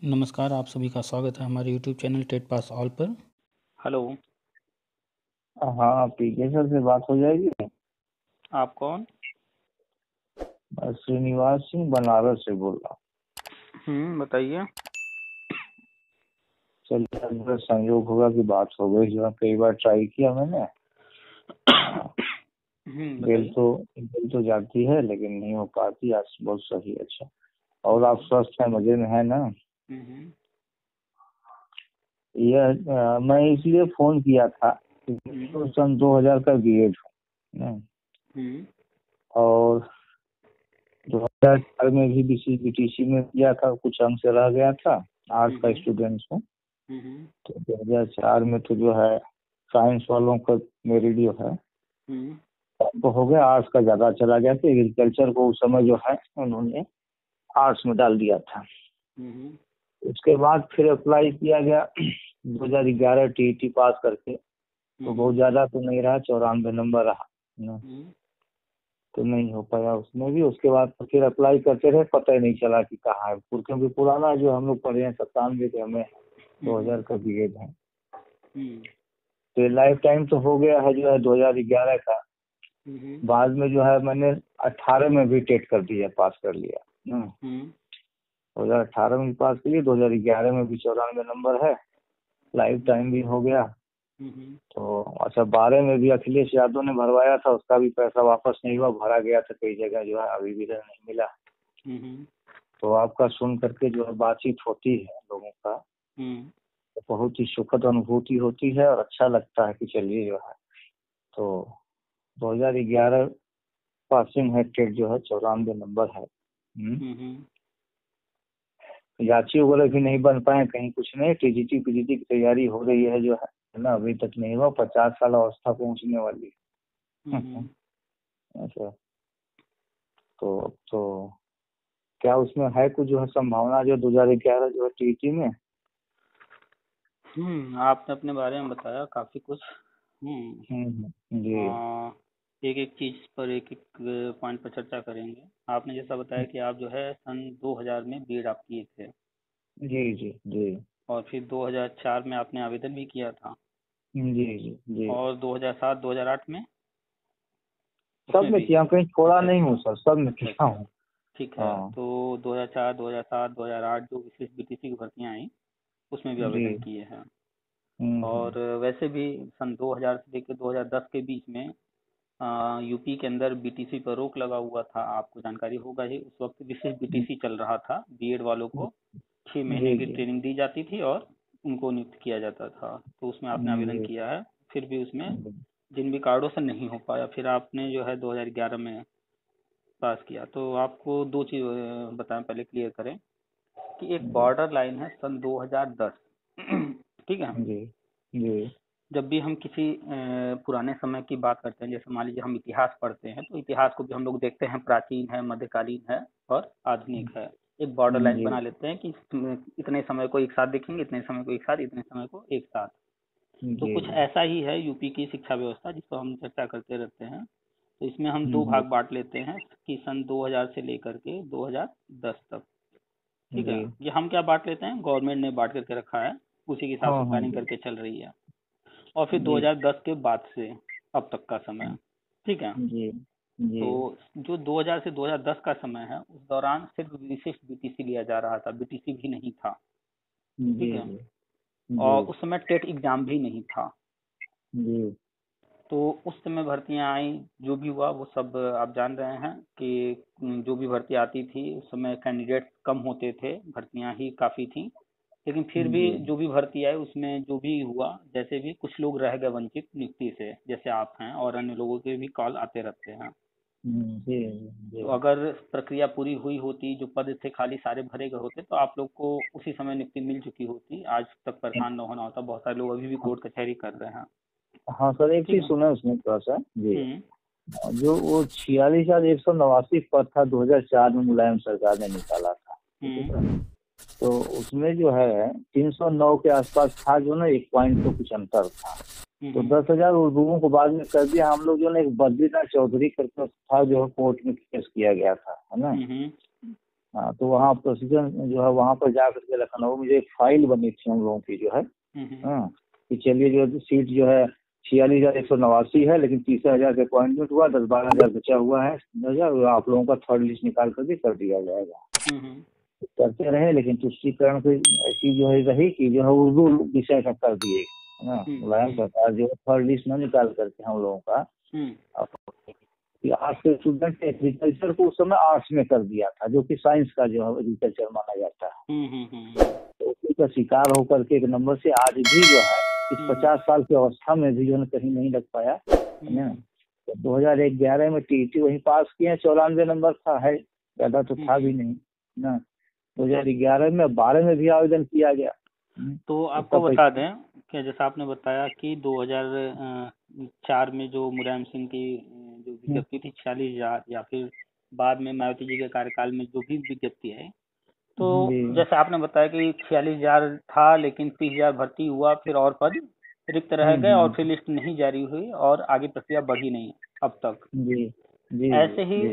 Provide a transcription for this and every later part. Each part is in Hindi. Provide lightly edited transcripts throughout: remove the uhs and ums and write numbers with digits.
नमस्कार, आप सभी का स्वागत है हमारे YouTube channel TET pass all पर। हेलो। हाँ, पीके सर से बात हो जाएगी। आप कौन? मैं श्रीनिवास सिंह बनारस से बोल रहा हूँ। बताइए। चलिए, अगर संयोग होगा कि बात हो गई, जो है कई बार ट्राई किया मैंने। बेल तो जाती है लेकिन नहीं हो पाती। आज बहुत सही, अच्छा। और आप स्वस्थ हैं, मजे में है ना? यह मैं इसलिए फोन किया था तो सन 2000 का बीएड हूँ और 2004 में भी बीटीसी में किया था। कुछ अंक से रह गया था। आर्ट्स का स्टूडेंट हूँ। तो 2004 में तो जो है साइंस वालों का मेरिट जो है तो हो गया। आर्ट्स का ज्यादा चला गया था। एग्रीकल्चर को उस समय जो है उन्होंने आर्ट्स में डाल दिया था। उसके बाद फिर अप्लाई किया गया 2011 टीईटी पास करके। तो बहुत ज्यादा तो नहीं रहा, 94 नंबर रहा ना। तो नहीं हो पाया उसमें भी। उसके बाद तो फिर अप्लाई करते रहे, पता ही नहीं चला कि कहाँ है। क्योंकि पुराना जो हम लोग पढ़े हैं 97 के, हमें 2000 का बीएड है। तो लाइफ टाइम तो हो गया है जो है 2011 का। बाद में जो है मैंने 18 में भी टेट कर दिया, पास कर लिया। 2018 में भी पास कर लिया, 2011 में भी 94 नंबर है। लाइफ टाइम भी हो गया। तो अच्छा, 12 में भी अखिलेश यादव ने भरवाया था, उसका भी पैसा वापस नहीं हुआ। भरा गया था कई जगह, जो है अभी भी नहीं मिला। तो आपका सुन करके जो है बातचीत होती है लोगों का, तो बहुत ही सुखद अनुभूति होती है और अच्छा लगता है कि चलिए जो है। तो 2011 पासिंग है टेट, जो है 94 नंबर है। याची वगैरह भी नहीं बन पाए कहीं, कुछ नहीं। टीजीटी पीजीटी की तैयारी हो रही है जो है ना, अभी तक नहीं हुआ। 50 साल अवस्था पहुंचने वाली है। अच्छा, तो क्या उसमें है कुछ जो है संभावना, जो 2011 जो है टीईटी में? आपने अपने बारे में बताया काफी कुछ। जी एक एक चीज पर एक एक पॉइंट पर चर्चा करेंगे। आपने जैसा बताया कि आप जो है सन 2000 में बीएड आप किए थे जी जी जी और फिर 2004 में आपने आवेदन भी किया था जी जी जी और 2007 2008 में सब उसमें में भी। किया, कहीं छोड़ा अच्छा नहीं अच्छा हूँ सर, सब में अच्छा किया अच्छा, हूँ। ठीक है। हाँ तो 2004 2007 2008 जो विशेष बीटीसी की भर्तियां आई उसमें भी जी। आवेदन किए हैं। और वैसे भी सन 2000 से लेकर 2010 के बीच में यूपी के अंदर बीटीसी पर रोक लगा हुआ था, आपको जानकारी होगा ही। उस वक्त विशेष बीटीसी चल रहा था। बीएड वालों को 6 महीने जी की जी ट्रेनिंग दी जाती थी और उनको नियुक्त किया जाता था। तो उसमें आपने आवेदन जी किया है, फिर भी उसमें जी जिन भी कारणों से नहीं हो पाया, फिर आपने जो है 2011 में पास किया। तो आपको दो चीज बताएं, पहले क्लियर करें कि एक बॉर्डर लाइन है सन 2010। ठीक है। जी जी जब भी हम किसी पुराने समय की बात करते हैं, जैसे मान लीजिए हम इतिहास पढ़ते हैं, तो इतिहास को भी हम लोग देखते हैं, प्राचीन है, मध्यकालीन है और आधुनिक है। एक बॉर्डर लाइन जी बना लेते हैं कि इतने समय को एक साथ देखेंगे, इतने समय को एक साथ, इतने समय को एक साथ। तो जी कुछ जी ऐसा ही है यूपी की शिक्षा व्यवस्था, जिसको हम चर्चा करते रहते हैं। तो इसमें हम दो जी भाग बांट लेते हैं कि सन 2000 से लेकर के 2010 तक। ठीक है। जी ये हम क्या बांट लेते हैं, गवर्नमेंट ने बांट करके रखा है, उसी के हिसाब हाँ से हाँ प्लानिंग जी करके चल रही है। और फिर जी 2010 के बाद से अब तक का समय। ठीक है। जी जी तो जो 2000 से 2010 का समय है, उस दौरान सिर्फ विशिष्ट बीटीसी लिया जा रहा था, बीटीसी भी नहीं था। जी ठीक है। जी जी और उस समय टेट एग्जाम भी नहीं था। जी तो उस समय भर्तियां आई, जो भी हुआ वो सब आप जान रहे हैं कि जो भी भर्ती आती थी उस समय कैंडिडेट कम होते थे, भर्तियां ही काफ़ी थी। लेकिन फिर भी जी जो भी भर्ती आई उसमें जो भी हुआ, जैसे भी कुछ लोग रह गए वंचित नियुक्ति से, जैसे आप हैं, और अन्य लोगों के भी कॉल आते रहते हैं। जी जी तो अगर प्रक्रिया पूरी हुई होती, जो पद थे खाली सारे भरे गए होते, तो आप लोग को उसी समय नियुक्ति मिल चुकी होती, आज तक परेशान न होना होता। बहुत सारे लोग अभी भी कोर्ट कचहरी कर रहे हैं। हाँ सर, एक ठीक चीज है। सुना उसमें थोड़ा सा जी। हम्म जो वो 46,189 पद था 2004 में मुलायम सरकार ने निकाला था, ठीक है सर। हम्म तो उसमें जो है 309 के आसपास था, जो ना 1 पॉइंट तो कुछ अंतर था। तो हम्म 10,000 उर्दूओं को बाद में कर दिया हम लोग। जो ना एक बद्रीनाथ चौधरी करके था, जो है कोर्ट में केस किया गया था, है ना। हम्म हाँ, तो वहाँ प्रोसीजर जो है वहाँ पर जा करके लखनऊ में जो एक फाइल बनी थी हम लोगों की जो है, हाँ, कि चलिए जो सीट जो है 46,189 है, लेकिन 30,000 का अपॉइंटमेंट हुआ, 10-12 हजार बचा हुआ है, 10,000 आप लोगों का थर्ड लिस्ट निकाल करके कर दिया जाएगा। करते रहे, लेकिन तुष्टिकरण की ऐसी जो है रही कि जो है उर्दू विषय का कर दिए ना, मुलायम सरकार जो थर्ड लिस्ट न निकाल करके हम लोगों का आर्ट्स के स्टूडेंट एग्रीकल्चर को उस समय आर्ट्स में कर दिया था, जो कि साइंस का जो है एग्रीकल्चर माना जाता है। तो उसी का शिकार होकर के एक नंबर से आज भी जो है इस 50 साल की अवस्था में भी जो है कहीं नहीं लग पाया है ना। तो 2011 में टीईटी वही पास किए, 94 नंबर था, है ज्यादा तो था भी नहीं ना। 2011 में 12 में भी आवेदन किया गया। तो आपको बता दें कि जैसा आपने बताया कि 2004 में जो मुलायम सिंह की जो विज्ञप्ति थी 46,000, या फिर बाद में मायावती जी के कार्यकाल में जो भी विज्ञप्ति है, तो जैसे आपने बताया कि 46,000 था, लेकिन 30,000 भर्ती हुआ, फिर और पद रिक्त रह गए और फिर लिस्ट नहीं जारी हुई और आगे प्रक्रिया बढ़ी नहीं अब तक। ऐसे ही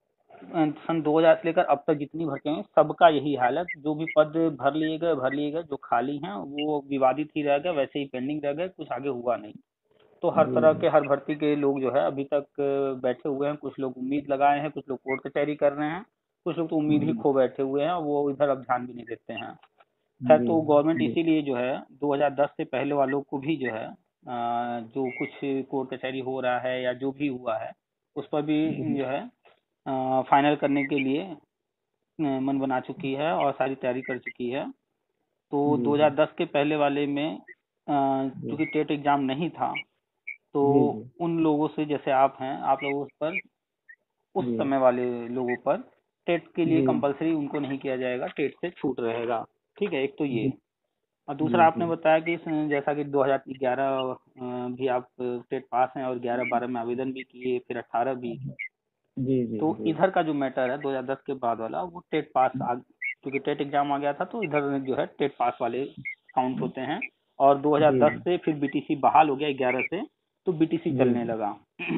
सन 2000 से लेकर अब तक जितनी भर्तियां हैं सबका यही हाल है, जो भी पद भर लिए गए, जो खाली हैं वो विवादित ही रह गए, वैसे ही पेंडिंग रह गए, कुछ आगे हुआ नहीं। तो हर तरह के हर भर्ती के लोग जो है अभी तक बैठे हुए हैं, कुछ लोग उम्मीद लगाए हैं, कुछ लोग कोर्ट कचहरी कर रहे हैं, कुछ लोग तो उम्मीद ही खो बैठे हुए हैं, वो इधर अब ध्यान भी नहीं देते हैं। खैर, तो गवर्नमेंट इसीलिए जो है 2010 से पहले वालों को भी जो है जो कुछ कोर्ट कचहरी हो रहा है या जो भी हुआ है उस पर भी जो है फाइनल करने के लिए मन बना चुकी है और सारी तैयारी कर चुकी है। तो 2010 के पहले वाले में क्योंकि टेट एग्जाम नहीं था, तो उन लोगों से जैसे आप हैं, आप लोगों पर उस समय वाले लोगों पर टेट के लिए कंपलसरी उनको नहीं किया जाएगा, टेट से छूट रहेगा। ठीक है, एक तो ये। और दूसरा आपने बताया कि जैसा कि 2011 भी आप टेट पास हैं और 11-12 में आवेदन भी किए, फिर 18 भी। तो इधर का जो मैटर है 2010 के बाद वाला, वो टेट पास क्योंकि टेट एग्जाम आ गया था, तो इधर जो है टेट पास वाले काउंट होते हैं। और 2010 से फिर बीटीसी बहाल हो गया 11 से, तो बीटीसी चलने लगा।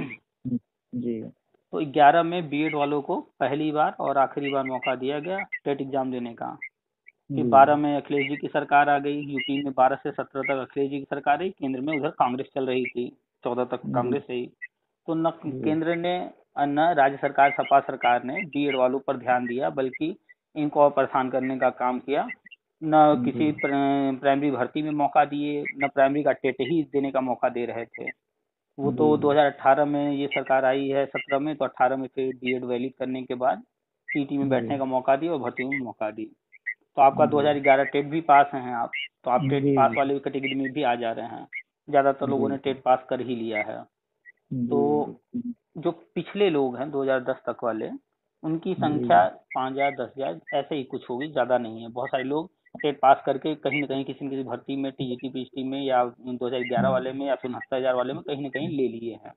तो 11 में बीएड वालों को पहली बार और आखिरी बार मौका दिया गया टेट एग्जाम देने का। फिर 12 में अखिलेश जी की सरकार आ गई, यूपी में 12 से 17 तक अखिलेश जी की सरकार रही, केंद्र में उधर कांग्रेस चल रही थी, 14 तक कांग्रेस रही। तो न केंद्र ने न राज्य सरकार सपा सरकार ने बीएड वालों पर ध्यान दिया, बल्कि इनको और परेशान करने का काम किया। न किसी प्राइमरी भर्ती में मौका दिए, न प्राइमरी का टेट ही देने का मौका दे रहे थे। वो तो 2018 में ये सरकार आई है 17 में, तो 18 में फिर बीएड वैलिड करने के बाद सीटी में बैठने का मौका दिया और भर्ती में मौका दी। तो आपका 2011 टेट भी पास हैं आप, तो आप टेट पास वाले कैटेगरी में भी आ जा रहे हैं। ज्यादातर लोगों ने टेट पास कर ही लिया है। तो जो पिछले लोग हैं 2010 तक वाले, उनकी संख्या 5,000 10,000 ऐसे ही कुछ होगी, ज्यादा नहीं है। बहुत सारे लोग टेट पास करके कहीं न कहीं किसी न किसी भर्ती में, टीजीटी पीएचडी में, या 2011 वाले में, या फिर 69,000 वाले में कहीं न कहीं ले लिए हैं।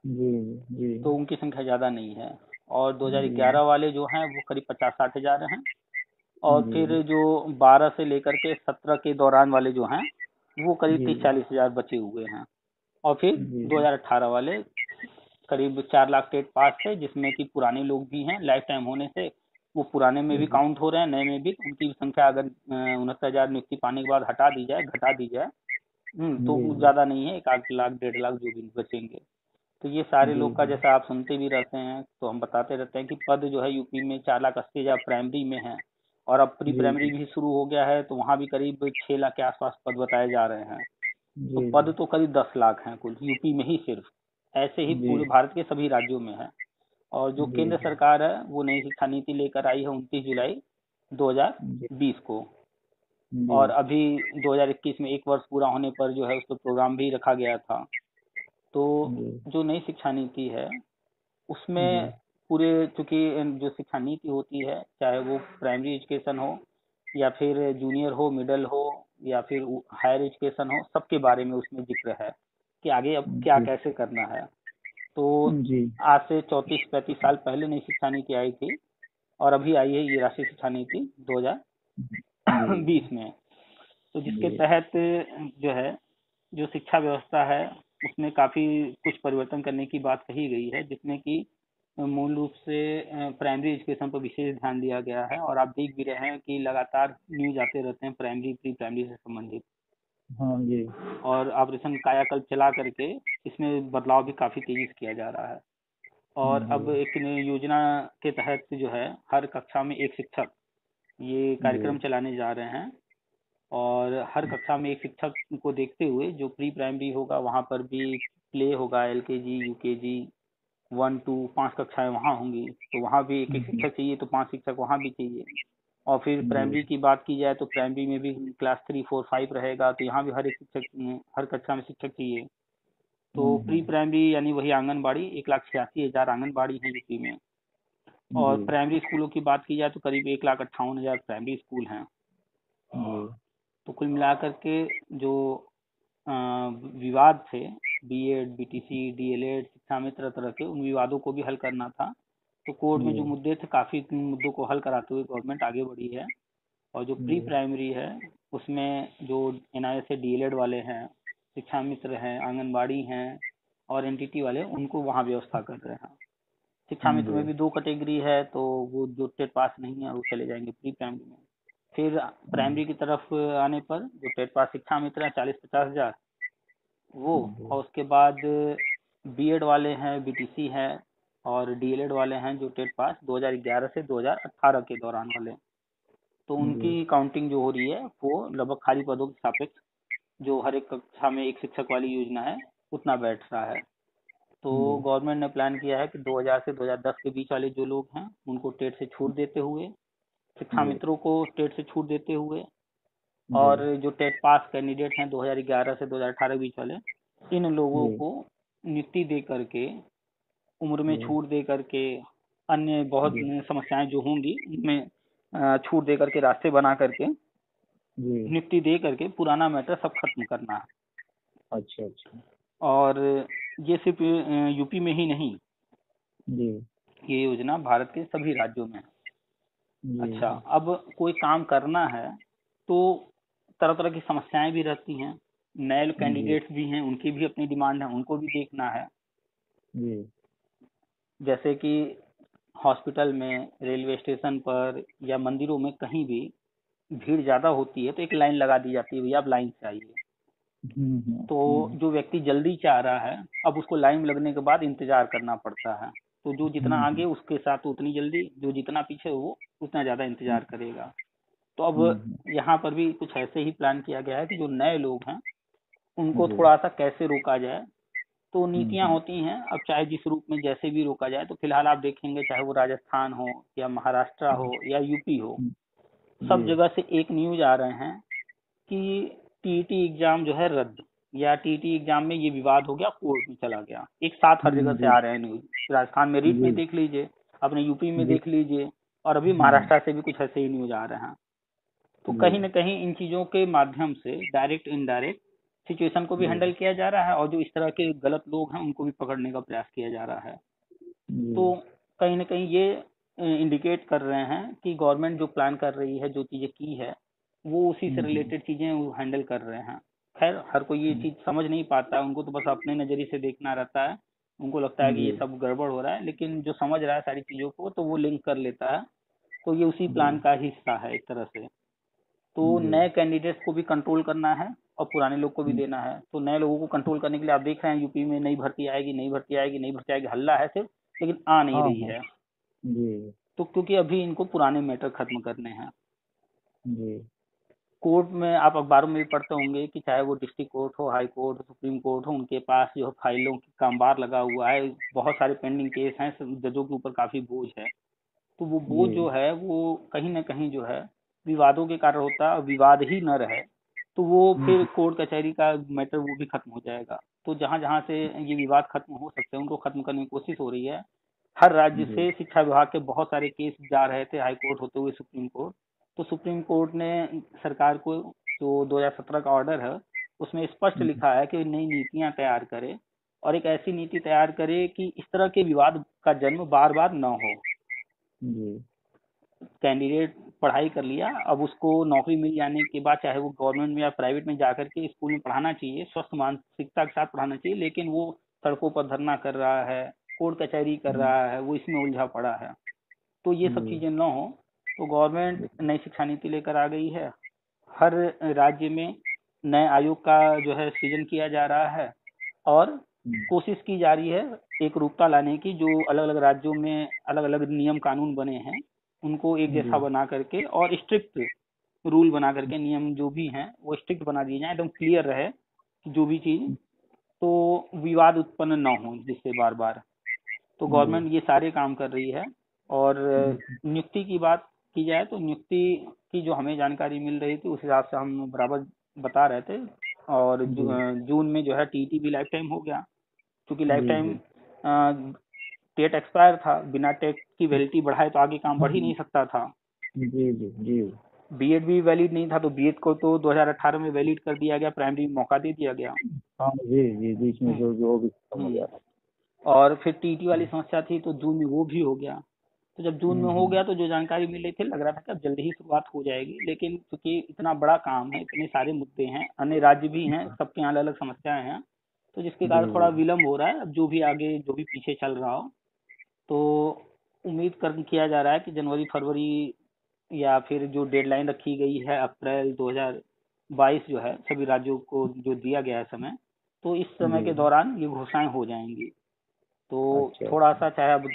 तो उनकी संख्या ज्यादा नहीं है। और 2011 वाले जो हैं वो करीब 50-60 हजार हैं। और फिर जो 12 से लेकर के 17 के दौरान वाले जो हैं वो करीब 30-40 हजार बचे हुए हैं। और फिर 2018 वाले करीब 4 लाख टेट पास थे, जिसमें कि पुराने लोग भी हैं, लाइफ टाइम होने से वो पुराने में भी काउंट हो रहे हैं, नए में भी। उनकी संख्या अगर 69,000 नियुक्ति पाने के बाद हटा दी जाए, घटा दी जाए, तो ज्यादा नहीं है, 1 लाख 1.5 लाख जो भी बचेंगे। तो ये सारे लोग का जैसा आप सुनते भी रहते हैं, तो हम बताते रहते हैं कि पद जो है यूपी में 4,80,000 प्राइमरी में है, और अब प्री प्राइमरी भी शुरू हो गया है, तो वहाँ भी करीब 6 लाख के आसपास पद बताए जा रहे हैं। तो पद तो करीब 10 लाख हैं कुल यूपी में ही सिर्फ। ऐसे ही पूरे भारत के सभी राज्यों में है। और जो केंद्र सरकार है वो नई शिक्षा नीति लेकर आई है 29 जुलाई 2020 को। और अभी 2021 में 1 वर्ष पूरा होने पर जो है उस पर प्रोग्राम भी रखा गया था। तो जो नई शिक्षा नीति है उसमें पूरे, चूंकि जो शिक्षा नीति होती है, चाहे वो प्राइमरी एजुकेशन हो या फिर जूनियर हो, मिडिल हो, या फिर हायर एजुकेशन हो, सबके बारे में उसमें जिक्र है कि आगे अब क्या कैसे करना है। तो आज से 34-35 साल पहले नई शिक्षा नीति आई थी, और अभी आई है ये राष्ट्रीय शिक्षा नीति 2020 में। तो जिसके तहत जो है जो शिक्षा व्यवस्था है उसमें काफी कुछ परिवर्तन करने की बात कही गई है, जिसमें कि मूल रूप से प्राइमरी एजुकेशन पर विशेष ध्यान दिया गया है, और आप देख भी रहे हैं कि लगातार न्यूज आते रहते हैं प्राइमरी प्री प्राइमरी से संबंधित। हाँ जी। और ऑपरेशन कायाकल्प चला करके इसमें बदलाव भी काफी तेजी से किया जा रहा है। और अब जी। एक योजना के तहत जो है हर कक्षा में एक शिक्षक, ये कार्यक्रम जी। चलाने जा रहे हैं। और हर कक्षा में एक शिक्षक को देखते हुए जो प्री प्राइमरी होगा वहाँ पर भी प्ले होगा, एलकेजी यूकेजी 1 2 5 कक्षाएं वहाँ होंगी, तो वहाँ भी एक एक शिक्षक चाहिए, तो 5 शिक्षक वहाँ भी चाहिए। और फिर जी। प्राइमरी की बात की जाए तो प्राइमरी में भी क्लास 3 4 5 रहेगा, तो यहाँ भी हर एक शिक्षक, हर कक्षा में शिक्षक चाहिए। तो प्री प्राइमरी यानी वही आंगनबाड़ी 1,86,000 आंगनबाड़ी है यूपी में। और जी। प्राइमरी स्कूलों की बात की जाए तो करीब 1,58,000 प्राइमरी स्कूल हैं। जी। तो कुल मिलाकर के जो अ, विवाद थे, बीएड बीटीसी डीएलएड शिक्षा में तरह तरह के, उन विवादों को भी हल करना था। तो कोर्ट में जो जी। मुद्दे थे, काफी मुद्दों को हल कराते हुए गवर्नमेंट आगे बढ़ी है। और जो प्री जी। प्राइमरी है उसमें जो एनआईएस से डीएलएड वाले हैं, शिक्षा मित्र हैं, आंगनबाड़ी हैं और एनटीटी वाले, उनको वहाँ व्यवस्था कर रहे हैं। शिक्षा मित्र जी। में भी 2 कैटेगरी है, तो वो जो टेट पास नहीं है वो चले जाएंगे प्री प्राइमरी में। फिर प्राइमरी की तरफ आने पर जो टेट पास शिक्षा मित्र है 40-50 हजार वो, और उसके बाद बीएड वाले हैं, बीटीसी है और डीएलएड वाले हैं जो टेट पास 2011 से 2018 के दौरान वाले, तो जी। उनकी काउंटिंग जो हो रही है वो लगभग खाली पदों के सापेक्ष जो हर एक कक्षा में एक शिक्षक वाली योजना है उतना बैठ रहा है। तो जी। गवर्नमेंट ने प्लान किया है कि 2000 से 2010 के बीच वाले जो लोग हैं उनको टेट से छूट देते हुए, शिक्षा जी। मित्रों को टेट से छूट देते हुए, जी। और जो टेट पास कैंडिडेट हैं 2011 से 2018 के बीच वाले, इन लोगों जी। को नियुक्ति दे करके, उम्र में जी। छूट दे करके, अन्य बहुत जी। समस्याएं जो होंगी उनमें छूट दे करके, रास्ते बना करके, जी। नियुक्ति दे करके पुराना मैटर सब खत्म करना है। अच्छा। अच्छा। और ये सिर्फ यूपी में ही नहीं, जी। ये योजना भारत के सभी राज्यों में है। अच्छा, जी। अब कोई काम करना है तो तरह तरह की समस्याएं भी रहती हैं, नए जी। कैंडिडेट्स भी हैं, उनकी भी अपनी डिमांड है, उनको भी देखना है। जी। जैसे कि हॉस्पिटल में, रेलवे स्टेशन पर या मंदिरों में कहीं भी भीड़ ज्यादा होती है तो एक लाइन लगा दी जाती है, भैया आप लाइन से आइए। तो जो व्यक्ति जल्दी चाह रहा है, अब उसको लाइन लगने के बाद इंतजार करना पड़ता है। तो जो जितना आगे उसके साथ उतनी जल्दी, जो जितना पीछे वो उतना ज्यादा इंतजार करेगा। तो अब यहाँ पर भी कुछ ऐसे ही प्लान किया गया है कि जो नए लोग हैं उनको जी। थोड़ा सा कैसे रोका जाए। तो नीतियां होती हैं, अब चाहे जिस रूप में जैसे भी रोका जाए, तो फिलहाल आप देखेंगे चाहे वो राजस्थान हो या महाराष्ट्र हो या यूपी हो, सब जी। जगह से एक न्यूज आ रहे हैं कि टीईटी एग्जाम जो है रद्द, या टीईटी एग्जाम में ये विवाद हो गया, कोर्ट में चला गया। एक साथ हर जगह से जी। आ रहे हैं न्यूज, राजस्थान में रीट में जी। देख लीजिए, अपने यूपी में जी। देख लीजिए, और अभी महाराष्ट्र से भी कुछ ऐसे ही न्यूज आ रहे हैं। तो कहीं जी। ना कहीं इन चीजों के माध्यम से डायरेक्ट इनडायरेक्ट सिचुएशन को भी जी। हैंडल किया जा रहा है, और जो इस तरह के गलत लोग हैं उनको भी पकड़ने का प्रयास किया जा रहा है। तो जी। कहीं ना कहीं ये इंडिकेट कर रहे हैं कि गवर्नमेंट जो प्लान कर रही है, जो चीजें की है, वो उसी से रिलेटेड चीजें वो हैंडल कर रहे हैं। खैर हर कोई ये चीज समझ नहीं पाता है, उनको तो बस अपने नजरिए से देखना रहता है, उनको लगता है कि ये जी। सब गड़बड़ हो रहा है, लेकिन जो समझ रहा है सारी चीजों को तो वो लिंक कर लेता है। तो ये उसी प्लान जी। का हिस्सा है एक तरह से। तो जी। नए कैंडिडेट्स को भी कंट्रोल करना है और पुराने लोग को भी देना है। तो नए लोगों को कंट्रोल करने के लिए आप देख रहे हैं यूपी में नई भर्ती आएगी, नई भर्ती आएगी, नई भर्ती आएगी, हल्ला है सिर्फ, लेकिन आ नहीं हाँ रही हाँ। है। जी। तो क्योंकि अभी इनको पुराने मैटर खत्म करने हैं। जी। कोर्ट में आप अखबारों में भी पढ़ते होंगे कि चाहे वो डिस्ट्रिक्ट कोर्ट हो, हाई कोर्ट हो, सुप्रीम कोर्ट हो, उनके पास जो फाइलों का अंबार लगा हुआ है, बहुत सारे पेंडिंग केस हैं, जजों के ऊपर काफी बोझ है। तो वो बोझ जी। जो है वो कहीं ना कहीं जो है विवादों के कारण होता है, और विवाद ही न रहे तो वो फिर कोर्ट कचहरी का मैटर वो भी खत्म हो जाएगा। तो जहां जहां से ये विवाद खत्म हो सकते हैं उनको खत्म करने की कोशिश हो रही है। हर राज्य जी। से शिक्षा विभाग के बहुत सारे केस जा रहे थे हाई कोर्ट होते हुए सुप्रीम कोर्ट। तो सुप्रीम कोर्ट ने सरकार को जो 2017 का ऑर्डर है उसमें स्पष्ट लिखा है कि नई नीतियां तैयार करे, और एक ऐसी नीति तैयार करे कि इस तरह के विवाद का जन्म बार बार न हो। जी। कैंडिडेट पढ़ाई कर लिया, अब उसको नौकरी मिल जाने के बाद चाहे वो गवर्नमेंट में या प्राइवेट में जाकर के स्कूल में पढ़ाना चाहिए, स्वस्थ मानसिकता के साथ पढ़ाना चाहिए, लेकिन वो सड़कों पर धरना कर रहा है, कोर्ट कचहरी कर रहा है, वो इसमें उलझा पड़ा है। तो ये सब चीजें न हो, तो गवर्नमेंट नई शिक्षा नीति लेकर आ गई है। हर राज्य में नए आयोग का जो है सृजन किया जा रहा है और कोशिश की जा रही है एक रूपता लाने की, जो अलग अलग राज्यों में अलग अलग नियम कानून बने हैं उनको एक जैसा बना करके और स्ट्रिक्ट रूल बना करके, नियम जो भी हैं वो स्ट्रिक्ट बना दिए जाए, एकदम क्लियर रहे जो भी चीज, तो विवाद उत्पन्न ना हो जिससे बार बार। तो गवर्नमेंट ये सारे काम कर रही है। और नियुक्ति की बात की जाए तो नियुक्ति की जो हमें जानकारी मिल रही थी उस हिसाब से हम बराबर बता रहे थे। और जून में जो है टीटी भी लाइफ टाइम हो गया, क्योंकि लाइफ टाइम टेट एक्सपायर था, बिना टेट की वैलिडिटी बढ़ाए तो आगे काम बढ़ ही नहीं सकता था। जी जी जी। बीएड भी वैलिड नहीं था, तो बीएड को तो 2018 में वैलिड कर दिया गया, प्राइमरी में मौका दे दिया गया। हाँ जी जी, बीच में जो भी खत्म हो गया। और फिर टीटी वाली समस्या थी तो जून में वो भी हो गया। तो जब जून में हो गया तो जो जानकारी मिल रही थी लग रहा था कि अब जल्दी ही शुरुआत हो जाएगी, लेकिन क्योंकि इतना बड़ा काम है, इतने सारे मुद्दे हैं, अन्य राज्य भी हैं, सबके यहाँ अलग अलग समस्याएं हैं, तो जिसके कारण थोड़ा विलम्ब हो रहा है। अब जो भी आगे जो भी पीछे चल रहा हो, तो उम्मीद कर किया जा रहा है कि जनवरी फरवरी या फिर जो डेडलाइन रखी गई है अप्रैल 2022 जो है सभी राज्यों को जो दिया गया है समय, तो इस समय के दौरान ये घोषणाएं हो जाएंगी। तो थोड़ा सा चाहे अब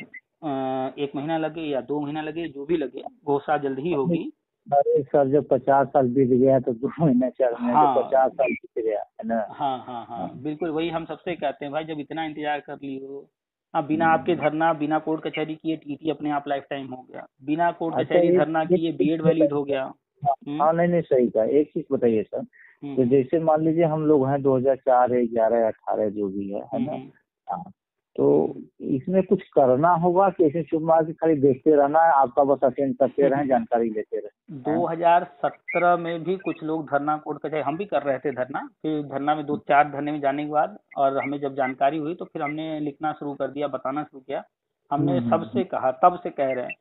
1 महीना लगे या 2 महीना लगे, जो भी लगे, घोषणा जल्द ही होगी। अरे सर, जब 50 साल बीत गया तो 2 महीने 4 महीने, हाँ, तो 50 साल बीत गया है ना। हाँ हाँ हाँ, बिल्कुल वही हम सबसे कहते हैं भाई, जब इतना इंतजार कर लियो। हाँ, बिना आपके धरना, बिना कोर्ट कचहरी किए टीटी अपने आप लाइफ टाइम हो गया, बिना कोर्ट कचहरी धरना किए बीएड वैलिड हो गया। हाँ नहीं नहीं, सही कहा। एक चीज बताइए सर, तो जैसे मान लीजिए हम लोग हैं 2004 11 18 जो भी है ना, तो इसमें कुछ करना होगा कि ऐसे चुप मार के खाली देखते रहना है, आपका बस अटेंड करते रहें, जानकारी लेते रहें? 2017 में भी कुछ लोग धरना कोर्ट कचहरी, हम भी कर रहे थे धरना, फिर धरना में 2-4 धरने में जाने के बाद और हमें जब जानकारी हुई तो फिर हमने लिखना शुरू कर दिया, बताना शुरू किया। हमने सबसे कहा, तब से कह रहे हैं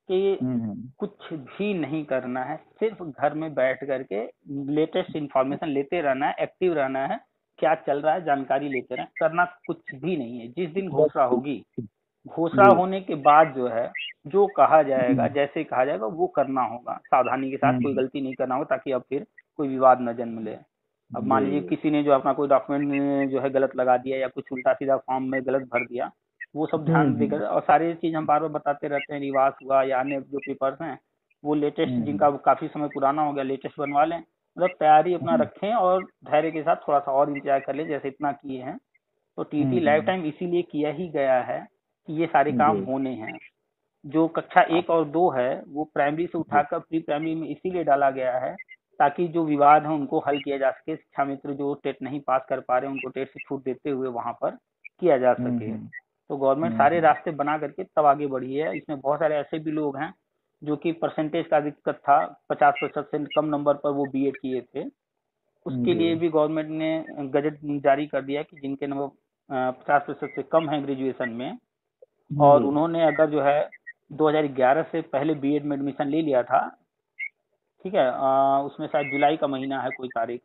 कि कुछ भी नहीं करना है, सिर्फ घर में बैठ करके लेटेस्ट इंफॉर्मेशन लेते रहना है, एक्टिव रहना है, क्या चल रहा है जानकारी लेते रहें, करना कुछ भी नहीं है। जिस दिन घोषणा होगी, घोषणा होने के बाद जो है जो कहा जाएगा, जैसे कहा जाएगा वो करना होगा, सावधानी के साथ, कोई गलती नहीं करना होगा, ताकि अब फिर कोई विवाद न जन्म ले। अब मान लीजिए किसी ने जो अपना कोई डॉक्यूमेंट जो है गलत लगा दिया या कुछ उल्टा सीधा फॉर्म में गलत भर दिया, वो सब ध्यान देकर, और सारी चीज हम बार बार बताते रहते हैं, निवास हुआ या अन्य जो पेपर्स हैं वो लेटेस्ट, जिनका काफी समय पुराना हो गया, लेटेस्ट बनवा लें, मतलब तैयारी अपना रखें और धैर्य के साथ थोड़ा सा और इंतजार कर लें, जैसे इतना किए हैं। तो टीटी लाइफ टाइम इसीलिए किया ही गया है कि ये सारे काम होने हैं। जो कक्षा 1 और 2 है वो प्राइमरी से उठाकर प्री प्राइमरी में इसीलिए डाला गया है ताकि जो विवाद है उनको हल किया जा सके, शिक्षा मित्र जो टेट नहीं पास कर पा रहे उनको टेट से छूट देते हुए वहां पर किया जा सके। तो गवर्नमेंट सारे रास्ते बना करके तब आगे बढ़ी है। इसमें बहुत सारे ऐसे भी लोग हैं जो कि परसेंटेज का दिक्कत था, 50% से कम नंबर पर वो बीएड किए थे, उसके लिए भी गवर्नमेंट ने गजट जारी कर दिया कि जिनके नंबर 50% से कम है ग्रेजुएशन में, और उन्होंने अगर जो है 2011 से पहले बीएड में एडमिशन ले लिया था, ठीक है, उसमें शायद जुलाई का महीना है कोई तारीख,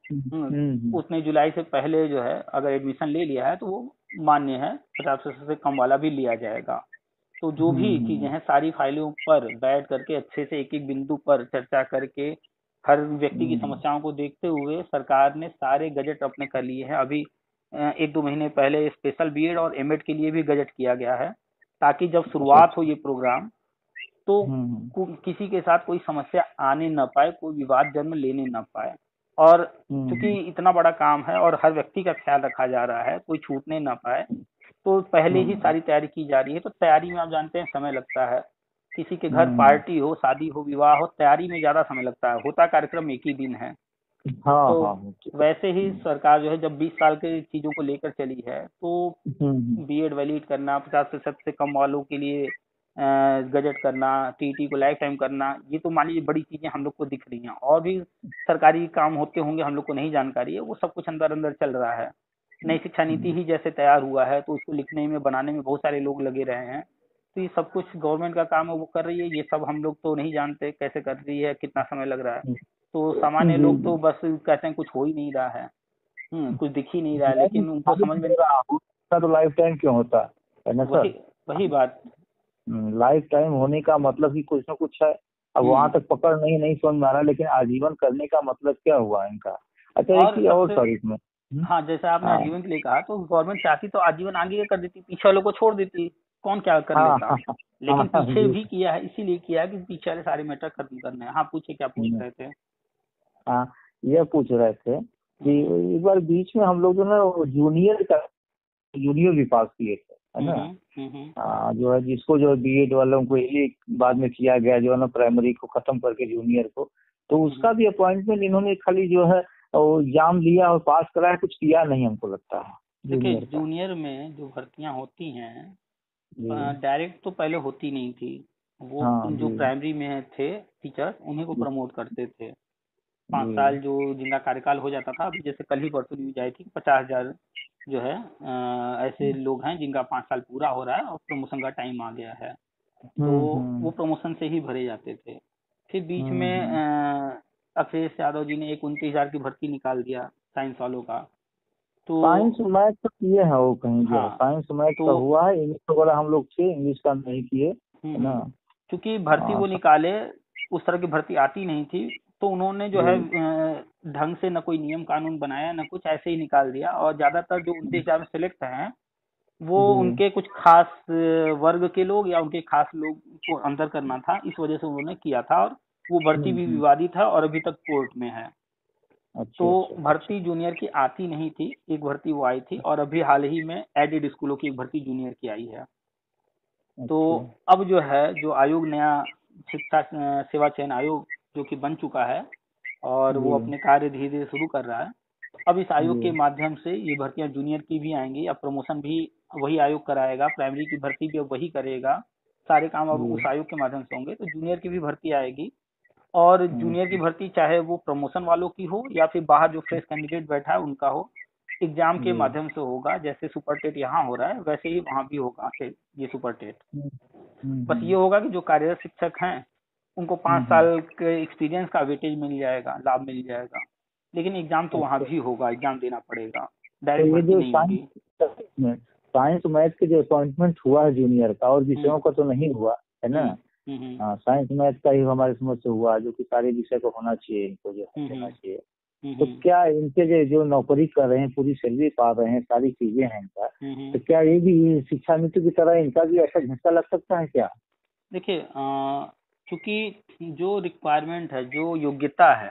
उसने जुलाई से पहले जो है अगर एडमिशन ले लिया है तो वो मान्य है, 50% से कम वाला भी लिया जाएगा। तो जो भी चीजें हैं सारी फाइलों पर बैठ करके अच्छे से एक एक बिंदु पर चर्चा करके हर व्यक्ति की समस्याओं को देखते हुए सरकार ने सारे गजट अपने कर लिए हैं। अभी 1-2 महीने पहले स्पेशल बीएड और एमएड के लिए भी गजट किया गया है, ताकि जब शुरुआत हो ये प्रोग्राम तो किसी के साथ कोई समस्या आने न पाए, कोई विवाद जन्म लेने न पाए। और क्योंकि इतना बड़ा काम है और हर व्यक्ति का ख्याल रखा जा रहा है, कोई छूटने न पाए, तो पहले ही सारी तैयारी की जा रही है। तो तैयारी में आप जानते हैं समय लगता है, किसी के घर पार्टी हो, शादी हो, विवाह हो, तैयारी में ज्यादा समय लगता है, होता कार्यक्रम एक ही दिन है। तो वैसे ही सरकार जो है जब 20 साल के चीजों को लेकर चली है, तो बीएड वैलिड करना, 50% से कम वालों के लिए गजट करना, टीटी को लाइफ टाइम करना, ये तो मान लीजिए बड़ी चीजें हम लोग को दिख रही हैं। और भी सरकारी काम होते होंगे, हम लोग को नहीं जानकारी है, वो सब कुछ अंदर अंदर चल रहा है। नई शिक्षा नीति ही जैसे तैयार हुआ है तो उसको लिखने में, बनाने में बहुत सारे लोग लगे रहे हैं। तो ये सब कुछ गवर्नमेंट का काम है, वो कर रही है। ये सब हम लोग तो नहीं जानते कैसे कर रही है, कितना समय लग रहा है। तो सामान्य लोग तो बस कहते हैं कुछ हो ही नहीं रहा है, कुछ दिख ही नहीं रहा है, लेकिन उनको समझ में तो लाइफ टाइम क्यों होता है? है ना सर? वही बात। लाइफ टाइम होने का मतलब ही कुछ ना कुछ है। अब वहां तक पकड़ नहीं समझ में आ रहा, लेकिन आजीवन करने का मतलब क्या हुआ इनका? अच्छा, एक ही और सर इसमें। हाँ, जैसे आपने हाँ आजीवन के लिए कहा, तो गवर्नमेंट चाहती तो आजीवन आगे कर देती, पीछे वालों को छोड़ देती, कौन क्या कर हाँ लेता। हाँ लेकिन हाँ पीछे जी। भी किया है, इसीलिए किया है कि पीछे वाले सारे मैटर खत्म करने हैं। हाँ, पूछे, क्या पूछ रहे थे? हाँ, ये पूछ रहे थे कि एक बार बीच में हम लोग जो ना जूनियर भी पास किए थे, है ना? जो है जिसको जो है बीएड वालों को ये बाद में किया गया, जो है ना प्राइमरी को खत्म करके जूनियर को, तो उसका भी अपॉइंटमेंट इन्होंने खाली जो है एग्जाम लिया और पास कराया, कुछ किया नहीं हमको लगता है। देखिए, जूनियर में जो भर्तियां होती हैं डायरेक्ट तो पहले होती नहीं थी। वो जो प्राइमरी में थे टीचर, उन्हीं को प्रमोट करते थे। 5 साल जो जिनका कार्यकाल हो जाता था, अभी जैसे कल ही परसों न्यूज आई थी 50,000 जो है ऐसे लोग हैं जिनका 5 साल पूरा हो रहा है और प्रमोशन का टाइम आ गया है, तो वो प्रमोशन से ही भरे जाते थे। फिर बीच में अखिलेश यादव जी ने एक 29,000 की भर्ती निकाल दिया साइंस वालों का। तो साइंस मैथ तो किए हैं वो कहीं, जो हाँ, साइंस मैथ का हुआ है, इंग्लिश वगैरह हम लोग थे, इंग्लिश का नहीं किए, है ना? क्योंकि भर्ती वो निकाले, उस तरह की भर्ती आती नहीं थी, तो उन्होंने जो है ढंग से न कोई नियम कानून बनाया न कुछ, ऐसे ही निकाल दिया। और ज्यादातर जो 29,000 में सिलेक्ट हैं वो उनके कुछ खास वर्ग के लोग या उनके खास लोग को अंतर करना था, इस वजह से उन्होंने किया था। और वो भर्ती भी विवादित है और अभी तक कोर्ट में है। तो भर्ती जूनियर की आती नहीं थी, एक भर्ती वो आई थी, और अभी हाल ही में एडेड स्कूलों की एक भर्ती जूनियर की आई है। तो अब जो है, जो आयोग नया शिक्षा सेवा चयन आयोग जो कि बन चुका है और वो अपने कार्य धीरे धीरे शुरू कर रहा है, अब इस आयोग के माध्यम से ये भर्तियां जूनियर की भी आएंगी। अब प्रमोशन भी वही आयोग कराएगा, प्राइमरी की भर्ती भी अब वही करेगा, सारे काम अब उस आयोग के माध्यम से होंगे। तो जूनियर की भी भर्ती आएगी, और जूनियर की भर्ती चाहे वो प्रमोशन वालों की हो या फिर बाहर जो फ्रेश कैंडिडेट बैठा है उनका हो, एग्जाम के माध्यम से होगा। जैसे सुपर टेट यहाँ हो रहा है वैसे ही वहां भी होगा ये सुपर टेट। बस ये होगा कि जो कार्यरत शिक्षक हैं उनको 5 साल के एक्सपीरियंस का वेटेज मिल जाएगा, लाभ मिल जाएगा। लेकिन एग्जाम तो वहां भी होगा, एग्जाम देना पड़ेगा, डायरेक्ट भर्ती नहीं होगी। साइंस मैथ के जो अपॉइंटमेंट हुआ है जूनियर का, और विषयों का तो नहीं हुआ है ना? हाँ, साइंस मैथ का ही हमारे समझ से हुआ, जो कि सारे विषय को होना चाहिए, इनको जो देना चाहिए। तो क्या इनके जो नौकरी कर रहे हैं, पूरी सैलरी पा रहे हैं, सारी चीजें हैं इनका, तो क्या ये भी शिक्षा नीति की तरह इनका भी ऐसा झटका लग सकता है क्या? देखिए, क्योंकि जो रिक्वायरमेंट है, जो योग्यता है,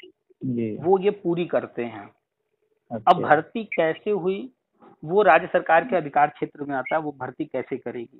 वो ये पूरी करते हैं। अब भर्ती कैसे हुई वो राज्य सरकार के अधिकार क्षेत्र में आता है, वो भर्ती कैसे करेगी।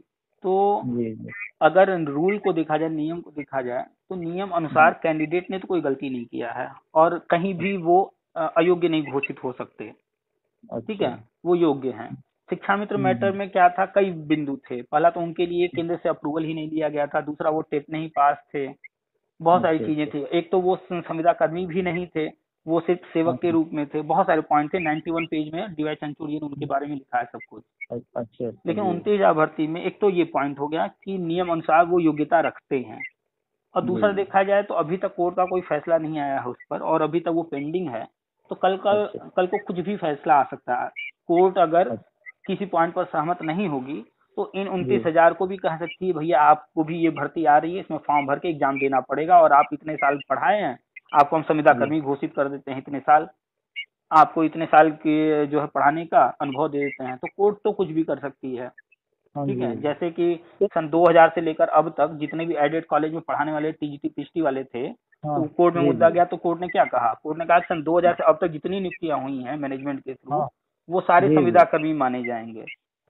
तो अगर रूल को देखा जाए, नियम को देखा जाए, तो नियम अनुसार कैंडिडेट ने तो कोई गलती नहीं किया है और कहीं भी वो अयोग्य नहीं घोषित हो सकते। ठीक है, वो योग्य हैं। शिक्षा मित्र मैटर में क्या था, कई बिंदु थे। पहला तो उनके लिए केंद्र से अप्रूवल ही नहीं दिया गया था, दूसरा वो टेट नहीं पास थे, बहुत सारी चीजें थी। एक तो वो संविदा कर्मी भी नहीं थे, वो सिर्फ सेवक के रूप में थे। बहुत सारे पॉइंट थे, 91 पेज में डीवाई चंचूड़िया ने उनके बारे में लिखा है सब कुछ। लेकिन 29,000 भर्ती में एक तो ये पॉइंट हो गया कि नियम अनुसार वो योग्यता रखते हैं, और दूसरा देखा जाए तो अभी तक कोर्ट का कोई फैसला नहीं आया है उस पर, और अभी तक वो पेंडिंग है। तो कल को कुछ भी फैसला आ सकता है। कोर्ट अगर किसी पॉइंट पर सहमत नहीं होगी तो इन 29,000 को भी कह सकती है, भैया आपको भी ये भर्ती आ रही है, इसमें फॉर्म भर के एग्जाम देना पड़ेगा, और आप इतने साल पढ़ाए हैं, आपको हम संविदा कर्मी घोषित कर देते हैं, इतने साल आपको, इतने साल के जो है पढ़ाने का अनुभव दे देते हैं। तो कोर्ट तो कुछ भी कर सकती है। ठीक है, जैसे कि सन 2000 से लेकर अब तक जितने भी एडेड कॉलेज में पढ़ाने वाले टीजीटी पीएचडी वाले थे, तो कोर्ट में मुद्दा गया, तो कोर्ट ने क्या कहा, कोर्ट ने कहा सन 2000 से अब तक जितनी नियुक्तियां हुई हैं मैनेजमेंट के थ्रू, वो सारे संविदा कर्मी माने जाएंगे।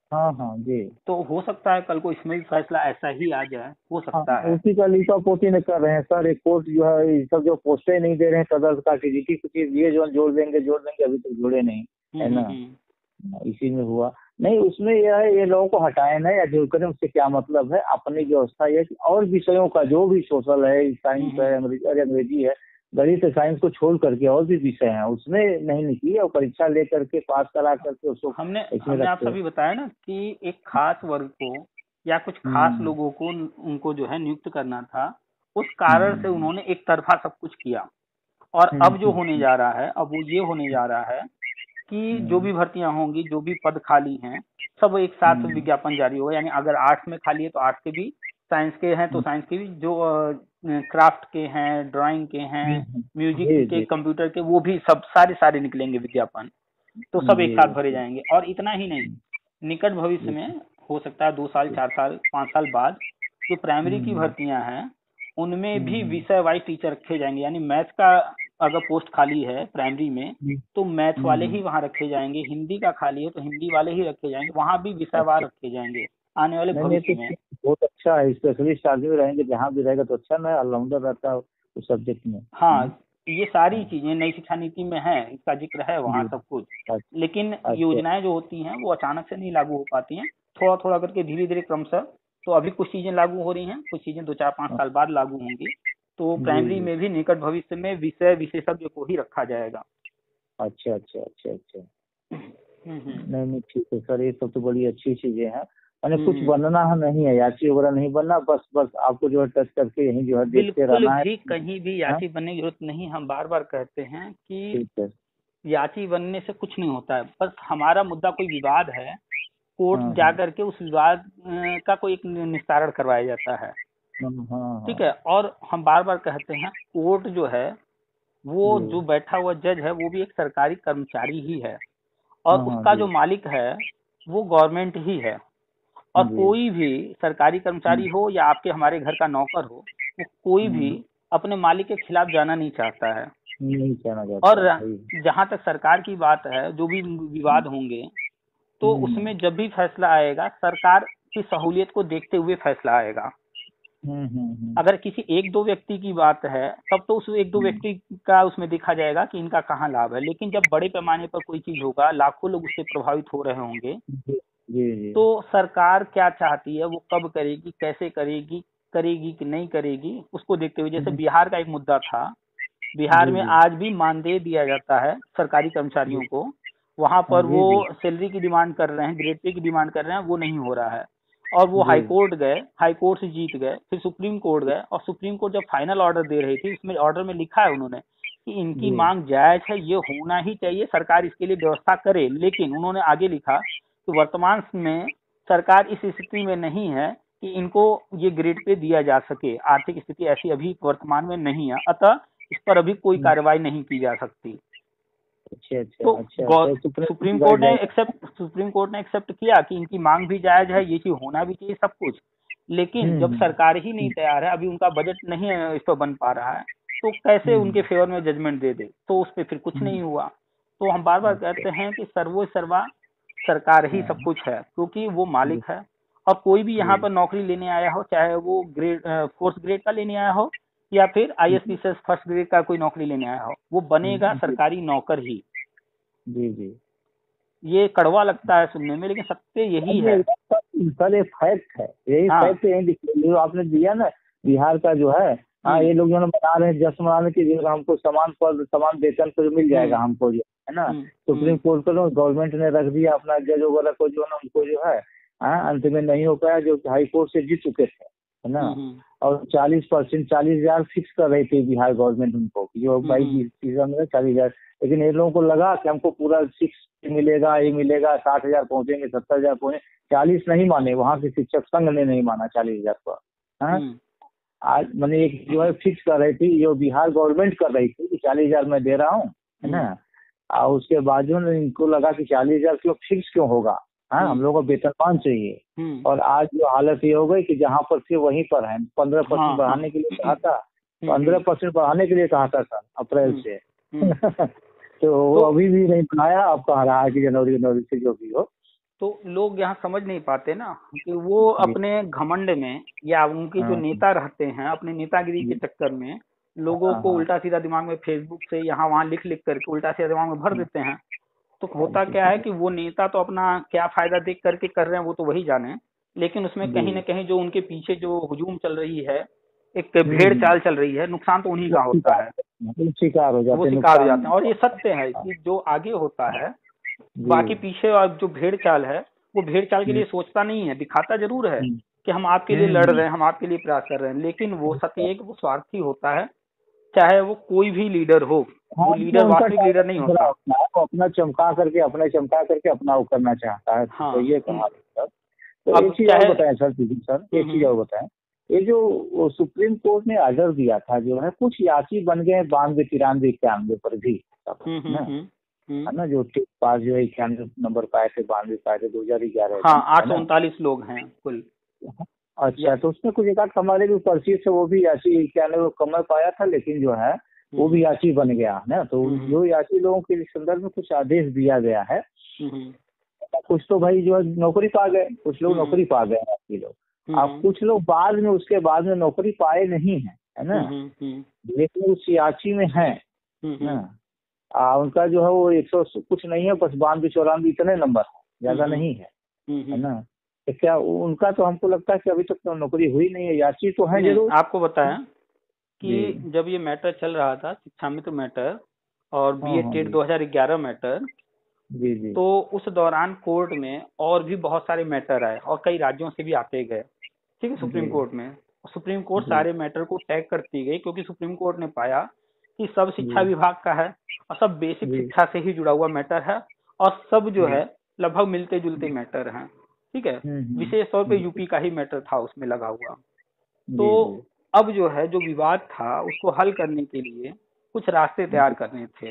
तो हो सकता है कल को इसमें भी फैसला ऐसा ही आ जाए, हो सकता है। उसी का लीपा पोती ने कर रहे हैं सर, एक कोर्ट जो है सब जो पोस्टें नहीं दे रहे हैं सदर का, टीजीटी कुछ ये जो जोड़ देंगे, अभी तक जोड़े नहीं, है ना? इसी में हुआ नहीं, उसमें यह है, ये लोगों को हटाए ना या जो करें, उससे क्या मतलब है। अपनी व्यवस्था ये कि और विषयों का जो भी सोशल है, साइंस है, अंग्रेजी है, गणित साइंस को छोड़ करके और भी विषय हैं उसमें नहीं निकली, और परीक्षा लेकर के पास करा करके उसको हमने आपसे अभी बताया ना कि एक खास वर्ग को या कुछ खास लोगों को उनको जो है नियुक्त करना था, उस कारण से उन्होंने एक तरफा सब कुछ किया। और अब जो होने जा रहा है, अब वो ये होने जा रहा है कि जो भी भर्तियां होंगी, जो भी पद खाली हैं, सब एक साथ विज्ञापन जारी होगा। यानी अगर आर्ट्स में खाली है तो आर्ट्स के भी, साइंस के हैं तो साइंस के भी, जो क्राफ्ट के हैं, ड्राइंग के हैं, म्यूजिक के, कंप्यूटर के, वो भी सब सारे निकलेंगे विज्ञापन। तो सब एक साथ भरे जाएंगे। और इतना ही नहीं, निकट भविष्य में हो सकता है 2 साल, 4 साल, 5 साल बाद जो प्राइमरी की भर्तियां हैं उनमें भी विषय वाइज टीचर रखे जाएंगे। यानी मैथ का अगर पोस्ट खाली है प्राइमरी में तो मैथ वाले ही वहाँ रखे जाएंगे, हिंदी का खाली है तो हिंदी वाले ही रखे जाएंगे, वहाँ भी विषयवार रखे जाएंगे आने वाले भविष्य में। बहुत अच्छा है, स्पेशलिस्ट आदमी रहेंगे जहाँ भी रहेगा तो अच्छा ना, ऑलराउंडर रहता है उस सब्जेक्ट में। हाँ, ये सारी चीजें नई शिक्षा नीति में है, इसका जिक्र है वहाँ सब कुछ। लेकिन योजनाएं जो होती हैं वो अचानक से नहीं लागू हो पाती हैं, थोड़ा थोड़ा करके धीरे धीरे क्रमशः। तो अभी कुछ चीजें लागू हो रही हैं, कुछ चीजें 2, 4, 5 साल बाद लागू होंगी। तो प्राइमरी में भी निकट भविष्य में विषय विशेषज्ञ को ही रखा जाएगा। अच्छा। नहीं ठीक है सर, ये सब तो बड़ी अच्छी चीजें हैं। मैंने कुछ बनना है नहीं है, याची वगैरह नहीं बनना, बस आपको जो है टच करके यही जो है देखते रहना है। बिल्कुल भी कहीं भी याची बनने की जरूरत नहीं। हम बार बार कहते हैं कि याची बनने से कुछ नहीं होता है। बस हमारा मुद्दा कोई विवाद है, कोर्ट जा करके उस विवाद का कोई एक निस्तारण करवाया जाता है। ठीक है। और हम बार बार कहते हैं कोर्ट जो है वो जो बैठा हुआ जज है वो भी एक सरकारी कर्मचारी ही है, और उसका जो मालिक है वो गवर्नमेंट ही है। और कोई भी सरकारी कर्मचारी हो या आपके हमारे घर का नौकर हो, वो कोई भी अपने मालिक के खिलाफ जाना नहीं चाहता है। और जहां तक सरकार की बात है, जो भी विवाद होंगे तो उसमें जब भी फैसला आएगा सरकार की सहूलियत को देखते हुए फैसला आएगा। अगर किसी 1-2 व्यक्ति की बात है तब तो उस 1-2 व्यक्ति का उसमें देखा जाएगा कि इनका कहाँ लाभ है। लेकिन जब बड़े पैमाने पर कोई चीज होगा, लाखों लोग उससे प्रभावित हो रहे होंगे, तो सरकार क्या चाहती है, वो कब करेगी, कैसे करेगी, करेगी कि नहीं करेगी, उसको देखते हुए। जैसे बिहार का एक मुद्दा था, बिहार में आज भी मानदेय दिया जाता है सरकारी कर्मचारियों को। वहां पर वो सैलरी की डिमांड कर रहे हैं, ग्रेड पे की डिमांड कर रहे हैं, वो नहीं हो रहा है। और वो हाई कोर्ट गए, हाई कोर्ट से जीत गए, फिर सुप्रीम कोर्ट गए, और सुप्रीम कोर्ट जब फाइनल ऑर्डर दे रही थी, उसमें ऑर्डर में लिखा है उन्होंने कि इनकी मांग जायज है, ये होना ही चाहिए, सरकार इसके लिए व्यवस्था करे। लेकिन उन्होंने आगे लिखा कि वर्तमान में सरकार इस स्थिति में नहीं है कि इनको ये ग्रेड पे दिया जा सके, आर्थिक स्थिति ऐसी अभी वर्तमान में नहीं है, अतः इस पर अभी कोई कार्रवाई नहीं की जा सकती। तो सुप्रीम कोर्ट ने एक्सेप्ट किया कि इनकी मांग भी जायज है, ये चीज होना भी चाहिए, सब कुछ। लेकिन जब सरकार ही नहीं तैयार है, अभी उनका बजट नहीं है, इस पर बन पा रहा है, तो कैसे उनके फेवर में जजमेंट दे दे। तो उस पर फिर कुछ नहीं हुआ। तो हम बार बार कहते हैं कि सर्वो सर्वा सरकार ही सब कुछ है, क्योंकि वो मालिक है। और कोई भी यहाँ पर नौकरी लेने आया हो, चाहे वो ग्रेड 4th ग्रेड का लेने आया हो या फिर ISPS 1st ग्रेड का कोई नौकरी लेने आया हो, वो बनेगा सरकारी नौकर ही। जी। ये कड़वा लगता है सुनने में, लेकिन सत्य यही है। सर ये फैक्ट है, यही फैक्ट जो आपने दिया ना बिहार का जो है। हाँ, ये लोग जो बना रहे हैं जश्न मनाने की, जो हमको समान पद समान वेतन तो मिल जाएगा हमको, जो है ना। सुप्रीम कोर्ट को गवर्नमेंट ने रख दिया अपना जज वगैरह को, जो है ना उनको जो है अंत में नहीं हो पाया, जो हाई कोर्ट से जीत चुके थे, है ना। और 40% 40,000 फिक्स कर रही थी बिहार गवर्नमेंट उनको, जो भाई सीजन में 40,000। लेकिन इन लोगों को लगा कि हमको पूरा 6 मिलेगा, ये मिलेगा, 60,000 पहुंचेंगे, 70,000 पहुंचे। 40 नहीं माने, वहाँ के शिक्षक संघ ने नहीं माना 40,000 पर। आज मैंने एक जो है फिक्स कर रही थी, जो बिहार गवर्नमेंट कर रही थी कि 40,000 मैं दे रहा हूँ, है ना। और उसके बाद जो इनको लगा कि 40,000 क्यों फिक्स क्यों होगा, हम लोगों को वेतनमान चाहिए। और आज जो हालत ये हो गई कि जहाँ पर थे वहीं पर है। 15% बढ़ाने के लिए कहा था, 15% बढ़ाने के लिए कहा था सर अप्रैल से। तो अभी भी नहीं बनाया, अब कह रहा है कि जनवरी से जो भी हो। तो लोग यहाँ समझ नहीं पाते ना कि वो अपने घमंड में, या उनके जो नेता रहते हैं अपने नेतागिरी के चक्कर में लोगों को उल्टा सीधा दिमाग में फेसबुक से यहाँ वहाँ लिख करके उल्टा सीधा दिमाग में भर देते हैं। तो होता क्या है कि वो नेता तो अपना क्या फायदा देख करके कर रहे हैं वो तो वही जाने, लेकिन उसमें कहीं न कहीं जो उनके पीछे जो हुजूम चल रही है, एक भेड़ चाल चल रही है, नुकसान तो उन्हीं का होता है, वो शिकार हो जाते हैं। और ये सत्य है कि जो आगे होता है, बाकी पीछे जो भेड़ चाल है, वो भेड़ चाल के लिए सोचता नहीं है, दिखाता जरूर है कि हम आपके लिए लड़ रहे हैं, हम आपके लिए प्रयास कर रहे हैं, लेकिन वो सत्य एक वो स्वार्थी होता है। चाहे वो कोई भी लीडर हो, हाँ, वो लीडर उनका वास्तविक लीडर नहीं होता। वो अपना चमका करके अपना वो करना चाहता है, हाँ तो ये कहा सर। तो अब एक चीज और चाहे बताएं सर, दीदी सर, एक चीज और बताएं। ये जो वो सुप्रीम कोर्ट ने ऑर्डर दिया था, जो है कुछ याची बन गए 92, 93, 91 पर भी, ना, है ना, जो टिक पास जो है 91 नंबर पाए थे, 92 पाए थे 2011 हाँ में, है ना। 839 लोग हैं कुल। अच्छा, तो उसमें कुछ एक आध हमारे भी पर्ची से वो भी याची 91 कमर पाया था, लेकिन जो है वो भी याची बन गया है ना। तो जो याची लोगों के संदर्भ में कुछ आदेश दिया गया है, कुछ तो भाई जो है नौकरी पा गए, कुछ लोग नौकरी पा गए याची लोग। अब कुछ लोग बाद में, उसके बाद में नौकरी पाए नहीं है ना, लेकिन उस याची में है ना। उनका जो है वो 100 कुछ नहीं है, बस 92, 94 इतने नंबर है, ज्यादा नहीं है ना। तो क्या उनका, तो हमको लगता है कि अभी तक तो नौकरी हुई नहीं है, याची तो है जरूर। आपको बताया कि जब ये मैटर चल रहा था, शिक्षा मित्र मैटर और बीएड टेट 2011 मैटर, जी। तो उस दौरान कोर्ट में और भी बहुत सारे मैटर आए और कई राज्यों से भी आते गए, ठीक है, सुप्रीम कोर्ट में। सुप्रीम कोर्ट सारे मैटर को टैग करती गई, क्योंकि सुप्रीम कोर्ट ने पाया कि सब शिक्षा विभाग का है और सब बेसिक शिक्षा से ही जुड़ा हुआ मैटर है और सब जो है लगभग मिलते जुलते मैटर हैं, ठीक है। विशेष तौर पे यूपी का ही मैटर था उसमें लगा हुआ। तो अब जो है जो विवाद था उसको हल करने के लिए कुछ रास्ते तैयार करने थे।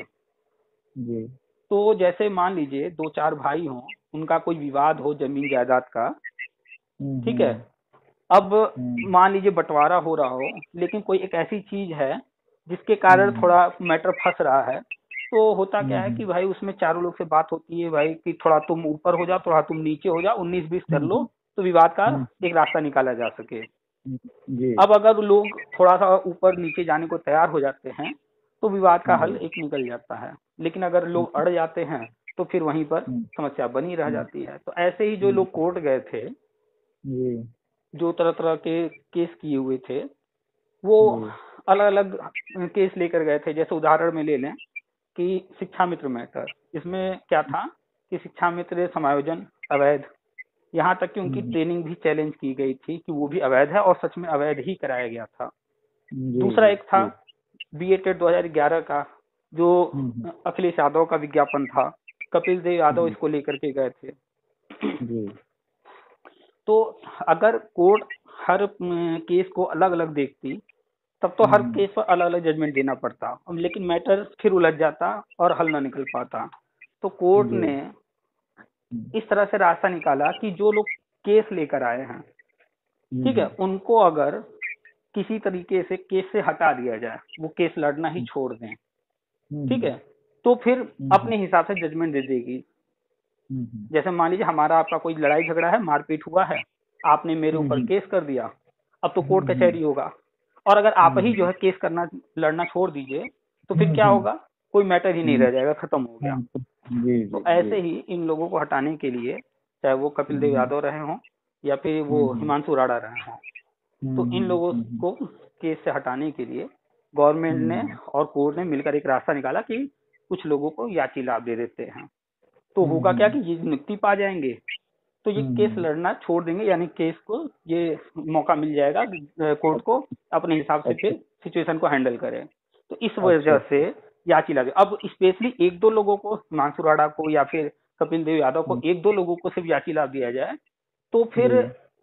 तो जैसे मान लीजिए 2-4 भाई हों, उनका कोई विवाद हो जमीन जायदाद का, ठीक है। अब मान लीजिए बंटवारा हो रहा हो, लेकिन कोई एक ऐसी चीज है जिसके कारण थोड़ा मैटर फंस रहा है, तो होता क्या है कि भाई उसमें चारों लोग से बात होती है भाई कि थोड़ा तुम ऊपर हो जाओ, थोड़ा तुम नीचे हो जाओ, 19-20 कर लो, तो विवाद का एक रास्ता निकाला जा सके। अब अगर लोग थोड़ा सा ऊपर नीचे जाने को तैयार हो जाते हैं तो विवाद का हल एक निकल जाता है, लेकिन अगर लोग अड़ जाते हैं तो फिर वहीं पर समस्या बनी रह जाती है। तो ऐसे ही जो लोग कोर्ट गए थे, जो तरह तरह के केस किए हुए थे, वो अलग अलग केस लेकर गए थे। जैसे उदाहरण में ले लें कि शिक्षा मित्र मैटर, इसमें क्या था कि शिक्षा मित्र समायोजन अवैध, यहाँ तक कि उनकी ट्रेनिंग भी चैलेंज की गई थी कि वो भी अवैध है और सच में अवैध ही कराया गया था। दूसरा एक था बीएड टेट 2011 का, जो अखिलेश यादव का विज्ञापन था, कपिल देव यादव इसको लेकर के गए थे। तो अगर कोर्ट हर केस को अलग अलग देखती तब तो हर केस पर अलग अलग जजमेंट देना पड़ता, लेकिन मैटर फिर उलझ जाता और हल ना निकल पाता। तो कोर्ट ने इस तरह से रास्ता निकाला कि जो लोग केस लेकर आए हैं, ठीक है, उनको अगर किसी तरीके से केस से हटा दिया जाए, वो केस लड़ना ही छोड़ दें, ठीक है, तो फिर अपने हिसाब से जजमेंट दे देगी। जैसे मान लीजिए हमारा आपका कोई लड़ाई झगड़ा है, मारपीट हुआ है, आपने मेरे ऊपर केस कर दिया, अब तो कोर्ट कचहरी होगा। और अगर आप ही जो है केस करना लड़ना छोड़ दीजिए तो फिर क्या होगा, कोई मैटर ही नहीं रह जाएगा, खत्म हो गया। तो ऐसे ही इन लोगों को हटाने के लिए, चाहे वो कपिल देव यादव रहे हों या फिर वो हिमांशु राणा रहे हों, तो इन लोगों को केस से हटाने के लिए गवर्नमेंट ने और कोर्ट ने मिलकर एक रास्ता निकाला कि कुछ लोगों को याची लाभ दे देते हैं। तो होगा क्या कि ये नियुक्ति पा जाएंगे तो ये केस लड़ना छोड़ देंगे, यानी केस को ये मौका मिल जाएगा कोर्ट को अपने हिसाब से फिर सिचुएशन को हैंडल करें। तो इस वजह से याची लाभ, अब स्पेशली 1-2 लोगों को, हिमांशु राणा को या फिर कपिल देव यादव को, 1-2 लोगों को सिर्फ याची लाभ दिया जाए तो फिर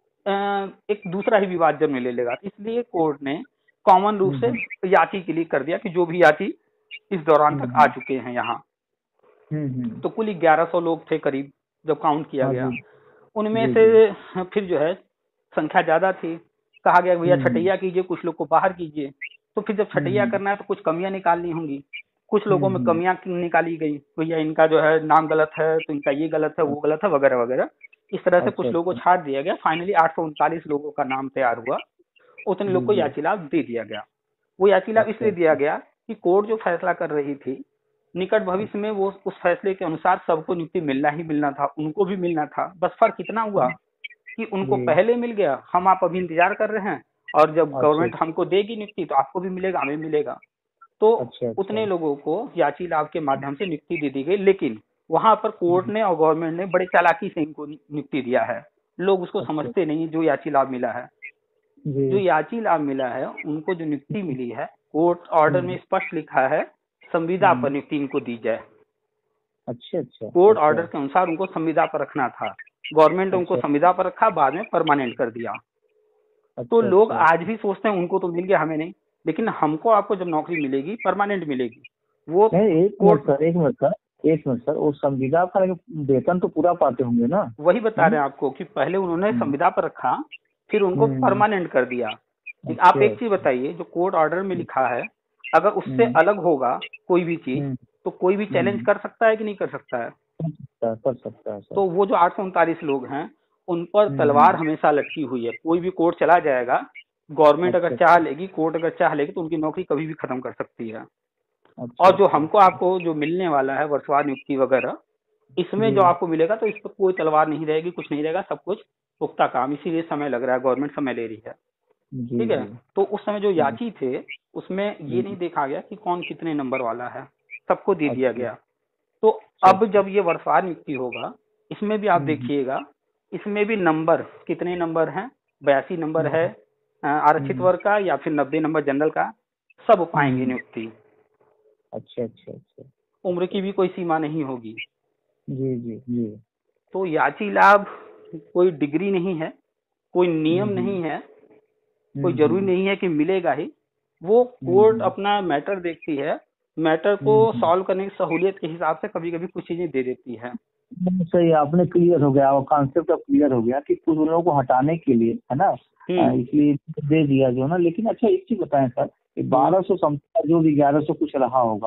एक दूसरा ही विवाद जन्म ले लेगा। इसलिए कोर्ट ने कॉमन रूप से याची के लिए कर दिया कि जो भी याची इस दौरान तक आ चुके हैं यहाँ, तो कुल 1100 लोग थे करीब जब काउंट किया गया। उनमें से फिर जो है संख्या ज्यादा थी, कहा गया भैया छटैया कीजिए, कुछ लोग को बाहर कीजिए। तो फिर जब छटैया करना है तो कुछ कमियां निकालनी होंगी, कुछ लोगों में कमियां निकाली गई, भैया इनका जो है नाम गलत है, तो इनका ये गलत है, वो गलत है, वगैरह वगैरह। इस तरह से कुछ लोगों को छाट दिया गया। फाइनली 839 लोगों का नाम तैयार हुआ, उतने लोग को याची लाभ दे दिया गया। वो याची लाभ इसलिए दिया गया कि कोर्ट जो फैसला कर रही थी, निकट भविष्य में वो उस फैसले के अनुसार सबको नियुक्ति मिलना ही मिलना था, उनको भी मिलना था। बस फर्क इतना हुआ कि उनको पहले मिल गया, हम आप अभी इंतजार कर रहे हैं, और जब गवर्नमेंट हमको देगी नियुक्ति तो आपको भी मिलेगा, हमें मिलेगा। तो उतने लोगों को याची लाभ के माध्यम से नियुक्ति दे दी गई। लेकिन वहां पर कोर्ट ने और गवर्नमेंट ने बड़े चालाकी से इनको नियुक्ति दिया है, लोग उसको समझते नहीं। जो याची लाभ मिला है, जो याची लाभ मिला है, उनको जो नियुक्ति मिली है कोर्ट ऑर्डर में स्पष्ट लिखा है संविदा पर नियुक्ति इनको दी जाए। अच्छा अच्छा। कोर्ट ऑर्डर के अनुसार उनको संविदा पर रखना था, गवर्नमेंट ने उनको संविदा पर रखा, बाद में परमानेंट कर दिया। तो लोग आज भी सोचते हैं उनको तो मिल गया हमें नहीं, लेकिन हमको आपको जब नौकरी मिलेगी परमानेंट मिलेगी। वो एक मिनट सर, वो संविदा पर वेतन तो पूरा पाते होंगे ना? वही बता रहे हैं आपको कि पहले उन्होंने संविदा पर रखा, फिर उनको परमानेंट कर दिया। आप एक चीज बताइए, जो कोर्ट ऑर्डर में लिखा है अगर उससे अलग होगा कोई भी चीज तो कोई भी चैलेंज कर सकता है कि नहीं कर सकता है? कर सकता है सर। तो वो जो 839 लोग हैं उन पर तलवार हमेशा लटकी हुई है। कोई भी कोर्ट चला जाएगा, गवर्नमेंट अगर चाह लेगी, कोर्ट अगर चाह लेगी तो उनकी नौकरी कभी भी खत्म कर सकती है। और जो हमको आपको जो मिलने वाला है वर्षवार नियुक्ति वगैरह, इसमें जो आपको मिलेगा तो इस पर कोई तलवार नहीं रहेगी, कुछ नहीं रहेगा, सब कुछ पुख्ता काम। इसीलिए समय लग रहा है, गवर्नमेंट समय ले रही है। ठीक है। तो उस समय जो याची थे उसमें ये नहीं देखा गया कि कौन कितने नंबर वाला है, सबको दे दिया गया। तो अब जब ये वर्षवार नियुक्ति होगा, इसमें भी आप देखिएगा, इसमें भी नंबर कितने नंबर हैं, 82 नंबर है आरक्षित वर्ग का या फिर 90 नंबर जनरल का, सब पाएंगे नियुक्ति। अच्छा अच्छा अच्छा। उम्र की भी कोई सीमा नहीं होगी। जी जी जी। तो याची लाभ कोई डिग्री नहीं है, कोई नियम नहीं है, कोई जरूरी नहीं है कि मिलेगा ही। वो कोर्ट अपना मैटर देखती है, मैटर को सॉल्व करने की सहूलियत के हिसाब से कभी कभी कुछ चीजें दे देती है। सही, आपने क्लियर हो गया, वो कॉन्सेप्ट अब क्लियर हो गया कि कुछ लोगों को हटाने के लिए है ना, इसलिए दे दिया जो ना। लेकिन अच्छा एक चीज बताएं सर, 1200 समथिंग जो भी 1100 कुछ रहा होगा,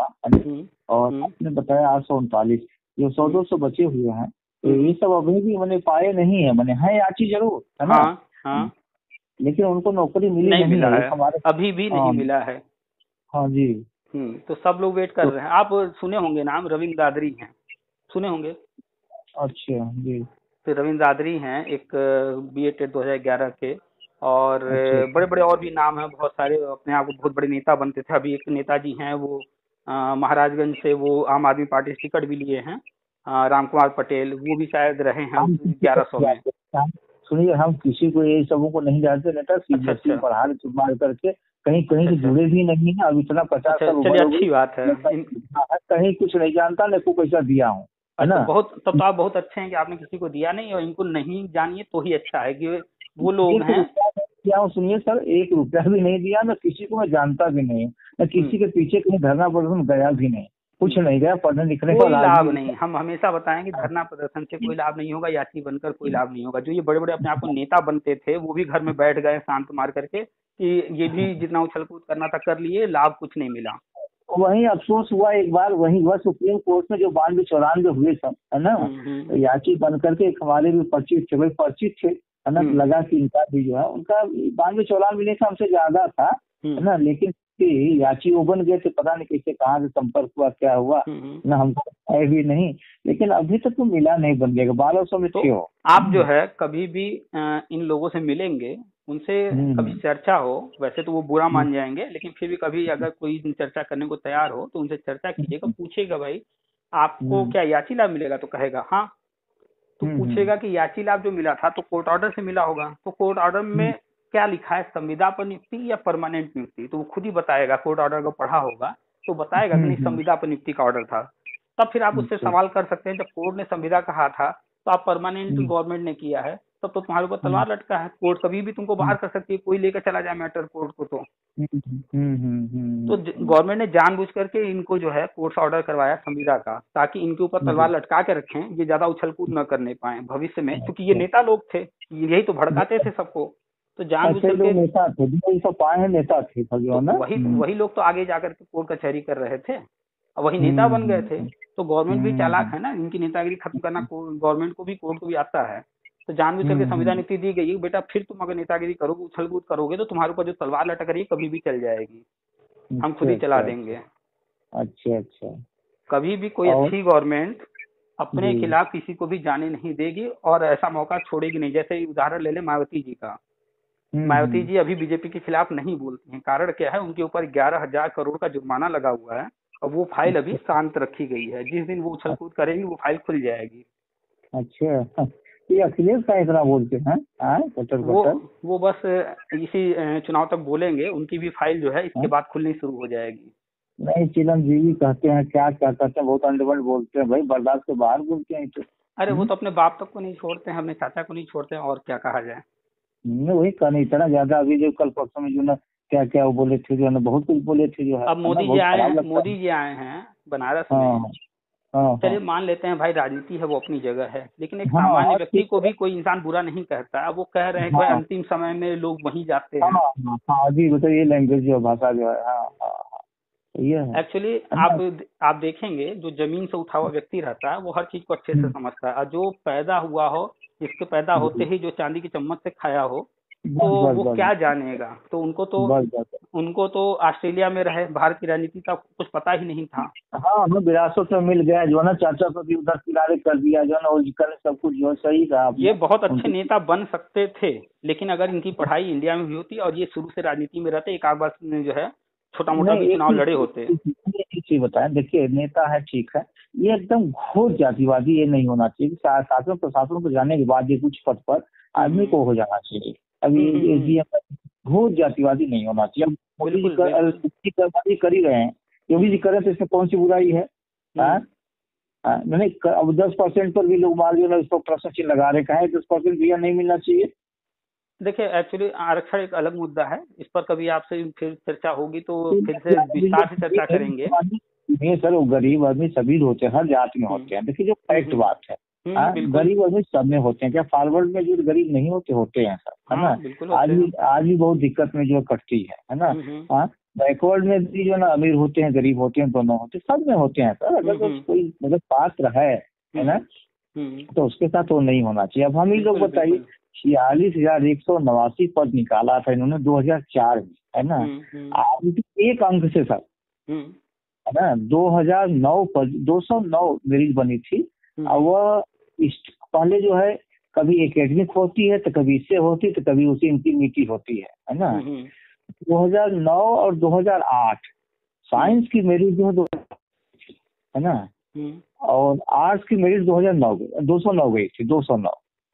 और आपने बताया 839, जो 100-200 बचे हुए हैं, तो ये सब अभी भी मैंने पाए नहीं है, मैंने है याची जरूर है ना। हाँ। लेकिन उनको नौकरी मिली नहीं मिला है हमारे, अभी भी नहीं मिला है। हाँ जी। तो सब लोग वेट कर रहे हैं। आप सुने होंगे नाम, रविंद्र दादरी हैं, सुने होंगे? अच्छा जी। तो रविंद्र दादरी हैं, एक BA टेट 2011 के, और बड़े बड़े और भी नाम हैं बहुत सारे, अपने आप को बहुत बड़े नेता बनते थे। अभी एक नेताजी हैं वो महाराजगंज से, वो आम आदमी पार्टी से टिकट भी लिए हैं, राम कुमार पटेल, वो भी शायद रहे हैं 1100 में। सुनिए, हम किसी को ये सबों को नहीं जानते, नेता सीबीएसई पढ़ा मार करके कहीं कहीं से जुड़े भी नहीं है। अब इतना 50 साल उम्र हो गई, अच्छी बात है, कहीं कुछ नहीं जानता, न को पैसा दिया हूँ, है ना। बहुत, तब तो आप बहुत अच्छे हैं कि आपने किसी को दिया नहीं, और इनको नहीं जानिए तो ही अच्छा है कि वो लोग हैं। क्या सुनिए सर, 1 रुपया भी नहीं दिया, न किसी को मैं जानता भी नहीं, न किसी के पीछे कहीं धरना प्रदर्शन गया भी नहीं, कुछ नहीं गया, पढ़ने लिखने का कोई लाभ नहीं। हम हमेशा बताएंगे धरना प्रदर्शन से कोई लाभ नहीं होगा, यात्री बनकर कोई लाभ नहीं होगा। जो ये बड़े बड़े अपने आप को नेता बनते थे वो भी घर में बैठ गए शांत मार करके कि ये भी जितना उछल कूद करना था कर लिए, लाभ कुछ नहीं मिला। वही अफसोस हुआ एक बार, वही हुआ सुप्रीम कोर्ट में जो 92-94 हुए सब, है ना, तो याची बन करके हमारे भी परिचित थे, है ना। लगा कि इनका भी जो है, उनका 92-94 नहीं था, हमसे ज्यादा था, है ना। लेकिन याची वो बन गए थे, पता नहीं कैसे कहाँ से संपर्क हुआ, क्या हुआ ना, हमको है भी नहीं। लेकिन अभी तक तो मिला नहीं, बन जाएगा 1200 में। तो आप जो है कभी भी इन लोगों से मिलेंगे, उनसे कभी चर्चा हो, वैसे तो वो बुरा मान जाएंगे, लेकिन फिर भी कभी अगर कोई चर्चा करने को तैयार हो तो उनसे चर्चा कीजिएगा। पूछेगा भाई आपको क्या याची लाभ मिलेगा, तो कहेगा हाँ। तो पूछेगा कि याची लाभ जो मिला था तो कोर्ट ऑर्डर से मिला होगा, तो कोर्ट ऑर्डर में क्या लिखा है, संविदा पर नियुक्ति या परमानेंट नियुक्ति, तो वो खुद ही बताएगा। कोर्ट ऑर्डर को पढ़ा होगा तो बताएगा कि नहीं संविदा पर नियुक्ति का ऑर्डर था। तब फिर आप उससे सवाल कर सकते हैं, जब कोर्ट ने संविदा कहा था तो आप परमानेंट गवर्नमेंट ने किया है, तब तो तुम्हारे ऊपर तलवार लटका है। कोर्ट कभी भी तुमको बाहर कर सकती है, कोई लेकर चला जाए मैटर कोर्ट को। तो गवर्नमेंट ने जानबूझ करके इनको जो है कोर्ट से ऑर्डर करवाया संविदा का, ताकि इनके ऊपर तलवार लटका के रखें, ये ज्यादा उछल कूद न करने पाए भविष्य में, क्योंकि ये नेता लोग थे, यही तो भड़काते थे सबको। तो जानबूझ करके नेता थे, सब पाए हैं, नेता थे, वही लोग तो आगे जाकर के कोर्ट कचहरी कर रहे थे, वही नेता बन गए थे। तो गवर्नमेंट भी चालाक है ना, इनकी नेतागिरी खत्म करना गवर्नमेंट को भी, कोर्ट को भी आता है। तो जानबूझ करके संविदा नीति दी गई, बेटा फिर तुम अगर नेतागिरी करोगे, उछल कूद करोगे, तो तुम्हारे ऊपर जो तलवार लटक रही है कभी भी चल जाएगी, हम खुद ही चला देंगे। अच्छा अच्छा। कभी भी कोई अच्छी गवर्नमेंट अपने खिलाफ किसी को भी जाने नहीं देगी और ऐसा मौका छोड़ेगी नहीं। जैसे उदाहरण ले ले मायावती जी का, मायावती जी अभी बीजेपी के खिलाफ नहीं बोलती हैं, कारण क्या है, उनके ऊपर 11,000 करोड़ का जुर्माना लगा हुआ है और वो फाइल अभी शांत रखी गई है। जिस दिन वो उछल कूद करेंगी वो फाइल खुल जाएगी। अच्छा, ये अखिलेश का इतना बोलते हैं, कटर कटर। वो बस इसी चुनाव तक बोलेंगे, उनकी भी फाइल जो है इसके बाद खुलनी शुरू हो जाएगी। नहीं, चिरंजीवी कहते हैं, क्या क्या कहते हैं, बहुत अंडरवर्ल्ड बोलते हैं भाई, बर्दाश्त के बाहर बोलते हैं तो। अरे वो तो अपने बाप तक को नहीं छोड़ते हैं, अपने चाचा को नहीं छोड़ते हैं, और क्या कहा जाए। वही कहना, इतना ज्यादा अभी जो कल परसों में जो ना क्या क्या वो बोले थे, जो है ना बहुत कुछ बोले थे, जो है अब ना, बहुत खराब लगता है। मोदी जी आए हैं बनारस हाँ में। हाँ चलिए हाँ मान लेते हैं भाई, राजनीति है वो अपनी जगह है, लेकिन एक हाँ सामान्य हाँ, व्यक्ति ठीक को है। भी कोई इंसान बुरा नहीं कहता। अब वो कह रहे हैं कि भाई हाँ अंतिम समय में लोग वहीं जाते हाँ हैं। हाँ हाँ जी, मतलब ये लैंग्वेज जो भाषा जो है, हाँ हाँ हाँ, तो ये एक्चुअली है ना। आप देखेंगे, जो जमीन से उठा हुआ व्यक्ति रहता है वो हर चीज को अच्छे से समझता है, और जो पैदा हुआ हो, जिसके पैदा होते जी, ही जो चांदी की चम्मच से खाया हो, तो बस बस वो बस क्या जानेगा। तो बस बस। उनको तो ऑस्ट्रेलिया में रहे भारत की राजनीति का कुछ पता ही नहीं था। हाँ, हमें विरासत में मिल गया जो है ना, चाचा को भी उधर किनारे कर दिया जो है ना, और कर सब कुछ जो है, सही कहा ये आपने। बहुत अच्छे उनको नेता बन सकते थे, लेकिन अगर इनकी पढ़ाई इंडिया में हुई होती और ये शुरू से राजनीति में रहते, एक आध बार जो है छोटा मोटा भी नहीं, एक चुनाव लड़े होते। चीज एक चीज बताएं, देखिए नेता है ठीक है, ये एकदम घोर जातिवादी ये नहीं होना चाहिए। शासन प्रशासन को जाने के बाद ये कुछ पद पर आदमी को हो जाना चाहिए। अभी हम्म। ये घोर जातिवादी नहीं होना चाहिए। अब मोदी जी बिल्कुल बिल्कुल। कर ही रहे हैं, योगी जी करें तो इसमें कौन सी बुराई है? हाँ? हम्म। नहीं, अब 10% पर भी लोग मान लो इसको प्रश्न चिन्ह लगा रहे हैं, 10% भी नहीं मिलना चाहिए। देखिए एक्चुअली आरक्षण एक अलग मुद्दा है, इस पर कभी आपसे फिर चर्चा होगी तो फिर से विस्तार से चर्चा करेंगे। ये सर, वो गरीब आदमी सभी होते हैं, हर जात में होते हैं। देखिए जो फैक्ट हम्म। बात है, बिल्कुल। गरीब आदमी सब में होते हैं। क्या फॉरवर्ड में जो गरीब नहीं होते, होते हैं सर, है ना। हाँ बिल्कुल होते हैं। आज भी बहुत दिक्कत में जो कटती है ना। हम्म। हाँ, बैकवर्ड में भी जो ना अमीर होते हैं, गरीब होते हैं, दोनों होते हैं, सब में होते हैं सर। अगर तो हम्म। कोई मतलब पात्र है ना, हम्म। तो उसके साथ वो नहीं होना चाहिए। अब हम ही लोग बिल्कुल बताइए, बिल्कुल। 46,189 पद निकाला था इन्होंने 2004 में, है ना। हम्म। आज भी एक अंक से सर, हम्म। है ना, 2009 पर 209 मेरिट बनी थी। और वह पहले जो है, कभी एकेडमिक होती है तो कभी इससे होती, तो कभी उसी इंटीमीटी होती है ना। 2009 और 2008 साइंस की मेरिट जो है ना, और आर्ट्स की मेरिट 209 गई थी, 209।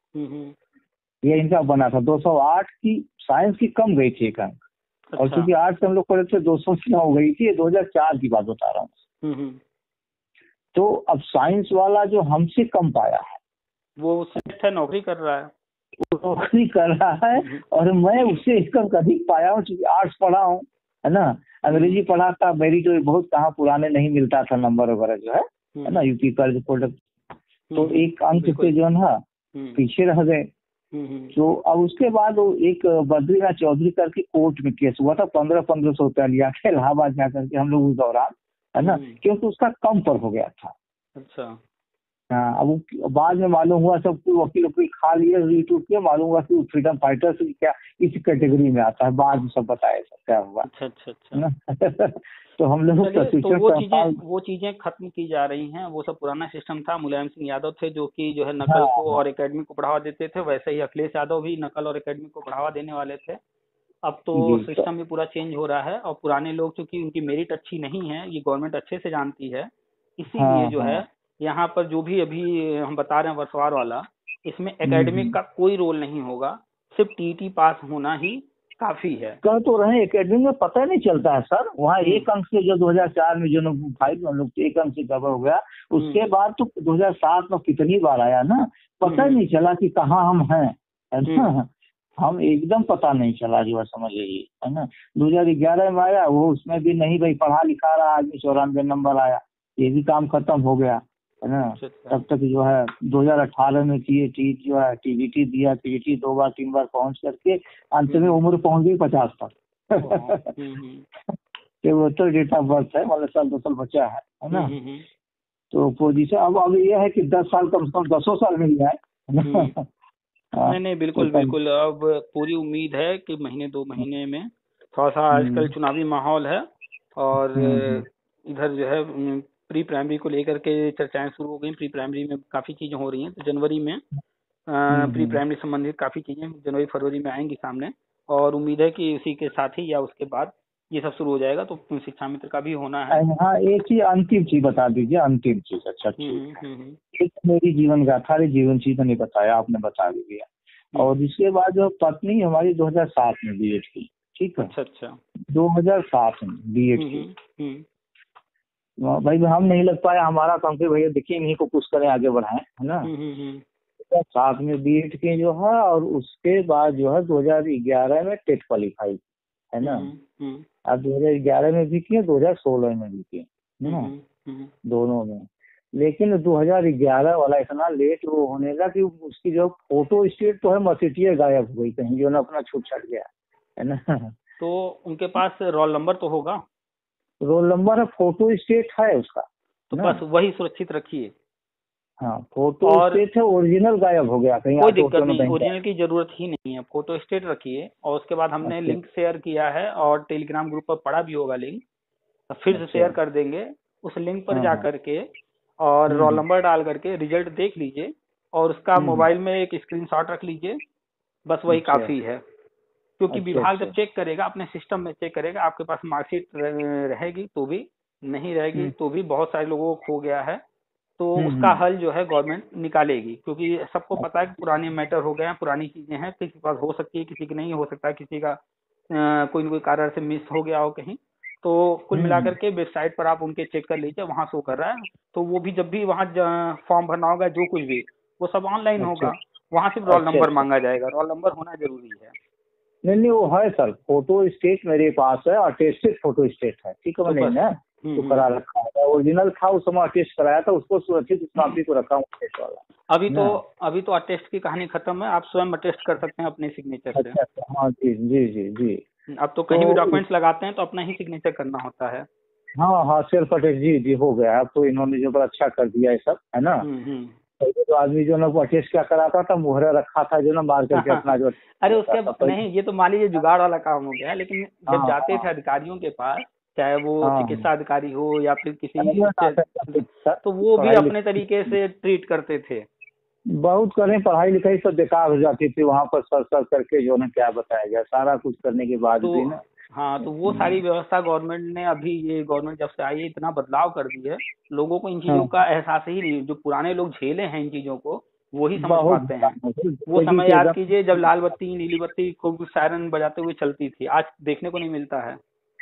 ये इनका बना था। 208 की साइंस की कम गई थी एक अंक। और अच्छा। क्योंकि आर्ट्स हम लोग पढ़े थे 209 हो गई थी। ये 2004 की बात बता रहा हूँ। तो अब साइंस वाला जो हमसे कम पाया है, वो सेट है, नौकरी कर रहा है, वो नौकरी कर रहा है, और मैं उससे एक अंक अधिक पाया हूँ, क्योंकि आर्ट्स पढ़ा हूँ, है ना। अंग्रेजी पढ़ा था, मेरिट तो बहुत कहाँ पुराने नहीं मिलता था, नंबर वगैरह जो है ना, यूपी कर्ज प्रोडक्ट। तो एक अंक से जो है ना पीछे रह गए। तो अब उसके बाद वो एक बद्रीनाथ चौधरी करके कोर्ट में केस हुआ था, 1500 रुपया लिया था इलाहाबाद जाकर के हम लोग उस दौरान, है ना, क्योंकि उसका कम पर हो गया था। अच्छा। हाँ, अब बाद में मालूम हुआ, सब वकील वकील खा लिए, यूट्यूब पे मालूम हुआ कि फ्रीडम फाइटर्स क्या इस कैटेगरी में आता है। बाद में सब बताया सब क्या हुआ। अच्छा अच्छा अच्छा। तो हम लोग तो वो चीजें खत्म की जा रही हैं। वो सब पुराना सिस्टम था। मुलायम सिंह यादव थे जो कि जो है नकल को और एकेडमी को बढ़ावा देते थे, वैसे ही अखिलेश यादव भी नकल और एकेडमी को बढ़ावा देने वाले थे। अब तो सिस्टम भी पूरा चेंज हो रहा है, और पुराने लोग चूंकि उनकी मेरिट अच्छी नहीं है, ये गवर्नमेंट अच्छे से जानती है, इसीलिए जो है यहाँ पर जो भी अभी हम बता रहे हैं वर्षवार वाला, इसमें एकेडमिक का कोई रोल नहीं होगा, सिर्फ टीटी पास होना ही काफी है। कह तो रहे एकेडमी में पता नहीं चलता है सर। वहाँ एक अंक से जो 2004 में जो फाइल हम लोग एक अंक से कवर हो गया, उसके बाद तो 2007 में कितनी बार आया ना, पता नहीं चला कि कहाँ हम हैं, है ना। हम एकदम पता नहीं चला, जो है समझ लीजिए, है ना। 2011 में आया, वो उसमें भी नहीं भाई पढ़ा लिखा रहा आदमी, 94 नंबर आया, ये भी काम खत्म हो गया, है ना। तब तक जो है 2018 में टी जो है टीजीटी दिया, टीजीटी 2 बार 3 बार पहुंच करके अंत में उम्र पहुंच गई 50 तक। वो तो डेट ऑफ बर्थ है, मतलब साल 2 साल बचा है ना। तो पोजीशन अब ये है कि 10 साल कम से कम 10 साल मिल जाए। नहीं बिल्कुल बिल्कुल। अब पूरी उम्मीद है कि महीने 2 महीने में, थोड़ा सा आजकल चुनावी माहौल है, और इधर जो है प्री प्राइमरी को लेकर के चर्चाएं शुरू हो गई। प्री प्राइमरी में काफी चीजें हो रही हैं, तो जनवरी में प्री प्राइमरी संबंधित काफी चीजें जनवरी फरवरी में आएंगी सामने, और उम्मीद है कि उसी के साथ ही या उसके बाद ये सब शुरू हो जाएगा, तो शिक्षा मित्र का भी होना है। हाँ, एक चीज अंतिम चीज बता दीजिए, अंतिम चीज। अच्छा ठीक, एक मेरी जीवन गाथा, जीवन चीज तो नहीं बताया, आपने बता दिया। और इसके बाद जो पत्नी हमारी 2007 में बीएड की, ठीक है। अच्छा 2007 में बीएड की। भाई हम नहीं लग पाया, हमारा काम के भैया देखिए इन्हीं को पुश करें, आगे बढ़ाएं, है ना। 2007 में बीएड की जो है, और उसके बाद जो है 2011 में टेट क्वालिफाई, है ना। अब 2011 में भी किए, 2016 में भी किए, है ना, दोनों में। लेकिन 2011 वाला इतना लेट वो होने का कि उसकी जो फोटो स्टेट तो है मसीटिया गायब हो गई कहीं, जो ना अपना छूट छट गया, है ना। तो उनके पास रोल नंबर तो होगा? रोल नंबर है, फोटो स्टेट है उसका, तो बस वही सुरक्षित रखिए। हाँ, फोटो स्टेट है, ओरिजिनल गायब हो गया कहीं। कोई दिक्कत नहीं, ओरिजिनल की जरूरत ही नहीं है, फोटो स्टेट रखिए। और उसके बाद हमने लिंक शेयर किया है, और टेलीग्राम ग्रुप पर पड़ा भी होगा लिंक, तो फिर से शेयर कर देंगे। उस लिंक पर जा करके और रोल नंबर डाल करके रिजल्ट देख लीजिए, और उसका मोबाइल में एक स्क्रीनशॉट रख लीजिए, बस वही काफी है। क्योंकि विभाग जब चेक करेगा, अपने सिस्टम में चेक करेगा, आपके पास मार्कशीट रहेगी तो भी, नहीं रहेगी तो भी, बहुत सारे लोगों को खो गया है, तो उसका हल जो है गवर्नमेंट निकालेगी। क्योंकि सबको पता है कि पुराने मैटर हो गए हैं, पुरानी चीजें हैं, किसी के पास हो सकती है, किसी की नहीं हो सकता है, किसी का कोई न कोई कारण से मिस हो गया हो कहीं। तो कुल मिलाकर के वेबसाइट पर आप उनके चेक कर लीजिए, वहां शो कर रहा है। तो वो भी जब भी वहां फॉर्म भरना होगा, जो कुछ भी, वो सब ऑनलाइन होगा। वहां सिर्फ रोल नंबर मांगा जाएगा, रोल नंबर होना जरूरी है। नहीं वो है सर, फोटो स्टेट मेरे पास है, अटेस्टेड फोटो स्टेट है, ठीक है। मैंने ना तो करा रखा है, ओरिजिनल था उस समय अटेस्ट कराया था, उसको सुरक्षित उस कॉपी को रखा हूँ अटेस्ट वाला। अभी तो अटेस्ट की कहानी खत्म है, आप स्वयं अटेस्ट कर सकते हैं अपने सिग्नेचर से। हाँ जी जी जी जी। अब तो कहीं भी डॉक्यूमेंट्स लगाते हैं तो अपना ही सिग्नेचर करना होता है। हाँ सेल्फ अटेस्ट, जी जी हो गया। अब तो इन्होंने जो बड़ा अच्छा कर दिया है सब, है ना। पहले तो आदमी जो ना वो अटेस्ट क्या कराता था, मुहरा रखा था जो ना मार करके अपना जो। अरे उसके नहीं, ये तो मान लीजिए जुगाड़ वाला काम हो गया। लेकिन जब जाते थे अधिकारियों के पास, चाहे वो चिकित्सा अधिकारी हो या फिर किसी, तो वो भी अपने तरीके से ट्रीट करते थे। बहुत करें, पढ़ाई लिखाई सब बेकार हो जाती थी वहाँ पर, सर करके जो ना क्या बताया गया, सारा कुछ करने के बाद भी ना। हाँ, तो वो सारी व्यवस्था गवर्नमेंट ने, अभी ये गवर्नमेंट जब से आई है, इतना बदलाव कर दी है, लोगों को इन चीजों का एहसास ही नहीं। जो पुराने लोग झेले हैं इन चीजों को, वो ही समझ पाते हैं। वो समय याद कीजिए जब लाल बत्ती नीली बत्ती खूब सायरन बजाते हुए चलती थी, आज देखने को नहीं मिलता है।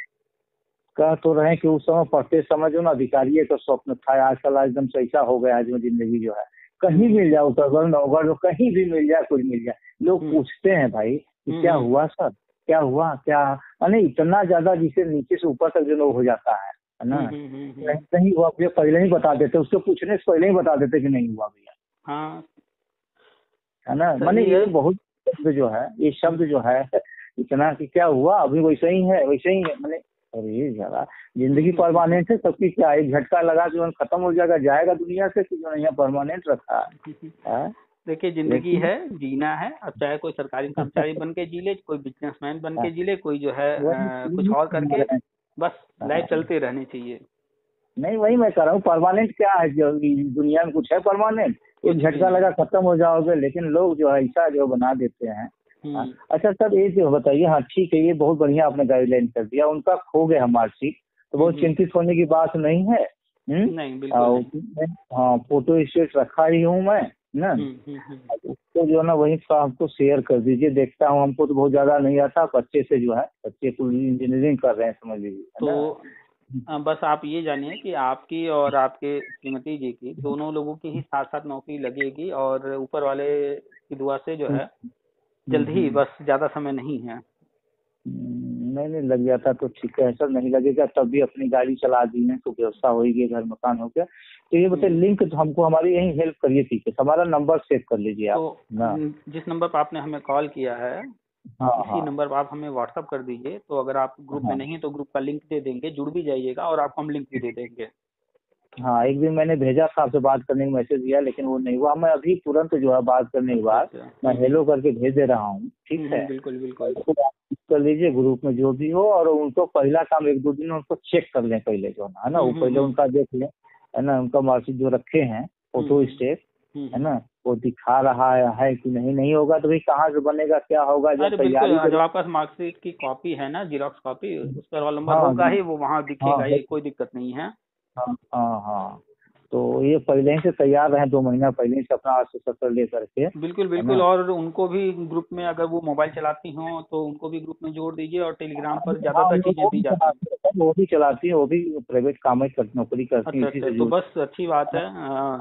कह तो रहे कि उस समय पढ़ते समय जो ना अधिकारी का स्वप्न था, आजकल एकदम से ऐसा हो गया है जो जिंदगी जो है, कहीं मिल जाए उतर नौकर, कहीं भी मिल जाए, कुछ मिल जाए। लोग पूछते हैं भाई कि क्या हुआ सर, क्या हुआ, क्या अरे इतना ज्यादा, जिसे नीचे से ऊपर तक जो लोग हो जाता है ना। नहीं हुआ भैया, पहले ही बता देते, उसको पूछने से पहले ही बता देते कि नहीं हुआ भैया। हाँ, है ना। माने ये बहुत शब्द जो है, ये शब्द जो है इतना कि क्या हुआ, अभी वैसे ही है, वैसे ही है। मैंने अरे जरा जिंदगी परमानेंट है सबकी, क्या एक झटका लगा जो खत्म हो जाएगा, जाएगा दुनिया से, कि जो यहाँ परमानेंट रखा है। देखिए जिंदगी है, जीना है। अब चाहे कोई सरकारी कर्मचारी बन के जी ले, कोई बिजनेसमैन बन के जी ले, कोई जो है कुछ और करके, बस लाइफ चलते रहनी चाहिए। नहीं वही मैं कह रहा हूँ, परमानेंट क्या है, जो दुनिया में कुछ है परमानेंट? एक झटका लगा खत्म हो जाओगे, लेकिन लोग जो है ऐसा जो बना देते हैं। अच्छा सर ये जो बताइए, हाँ ठीक है, ये बहुत बढ़िया आपने गाइडलाइन कर दिया। उनका खो गया मार्कशीट, तो बहुत चिंतित होने की बात नहीं है। नहीं बिल्कुल नहीं। हाँ, फोटो स्टेट रखा ही हूँ मैं ना। उसको जो है ना वही आपको शेयर कर दीजिए, देखता हूँ। हमको तो बहुत ज्यादा नहीं आता, बच्चे से जो है, बच्चे को इंजीनियरिंग कर रहे हैं समझ लीजिए। तो बस आप ये जानिए कि आपकी और आपके श्रीमती जी की, दोनों लोगों की ही साथ साथ नौकरी लगेगी, और ऊपर वाले की दुआ से जो है जल्द ही, बस ज्यादा समय नहीं है। नहीं लग जाता तो ठीक है सर, नहीं लगेगा तब भी अपनी गाड़ी चला दी है तो व्यवस्था होगी, घर मकान हो गया। तो ये बताइए, लिंक तो हमको हमारी यही हेल्प करिए, ठीक है। हमारा नंबर सेव कर लीजिए आप। तो जिस नंबर पर आपने हमें कॉल किया है, इसी नंबर पर आप हमें व्हाट्सअप कर दीजिए। तो अगर आप ग्रुप में नहीं है तो ग्रुप का लिंक दे देंगे, जुड़ भी जाइएगा, और आपको हम लिंक भी दे देंगे। हाँ, एक दिन मैंने भेजा था आपसे बात करने का मैसेज दिया, लेकिन वो नहीं हुआ। मैं अभी तुरंत जो है बात करने के बाद मैं हेलो करके भेज दे रहा हूँ, ठीक है। बिल्कुल बिल्कुल कर लीजिए ग्रुप में जो भी हो, और उनको पहला काम 1-2 दिन उनको चेक कर लें पहले, जो है ना, वो पहले उनका देख लें, है ना, उनका मार्कशीट जो रखे हैं फोटो स्टेट, है ना, वो दिखा रहा है कि नहीं, नहीं होगा तो भाई कहाँ से बनेगा, क्या होगा, जब अरे तैयारी बिल्कुल, जब आपके पास मार्कशीट की कॉपी है ना, जीरोक्स कॉपी, उस पर रोल नंबर हाँ होगा ही, वो वहाँ हाँ दिखेगा ही, कोई दिक्कत नहीं है। हाँ हाँ हाँ। तो ये पहले ही से तैयार रहे, 2 महीना पहले ही से अपना अस्त्र ले करके, बिल्कुल है बिल्कुल, ना। और उनको भी ग्रुप में, अगर वो मोबाइल चलाती हो तो उनको भी ग्रुप में जोड़ दीजिए, और टेलीग्राम पर हाँ ज़्यादातर चीज़ें वो दी भी जाती हैं। चलाती है, वो भी चलाती है, वो भी प्राइवेट काम ही नौकरी करती है, अच्छा इसी अच्छा, से तो जुड़। बस अच्छी बात है।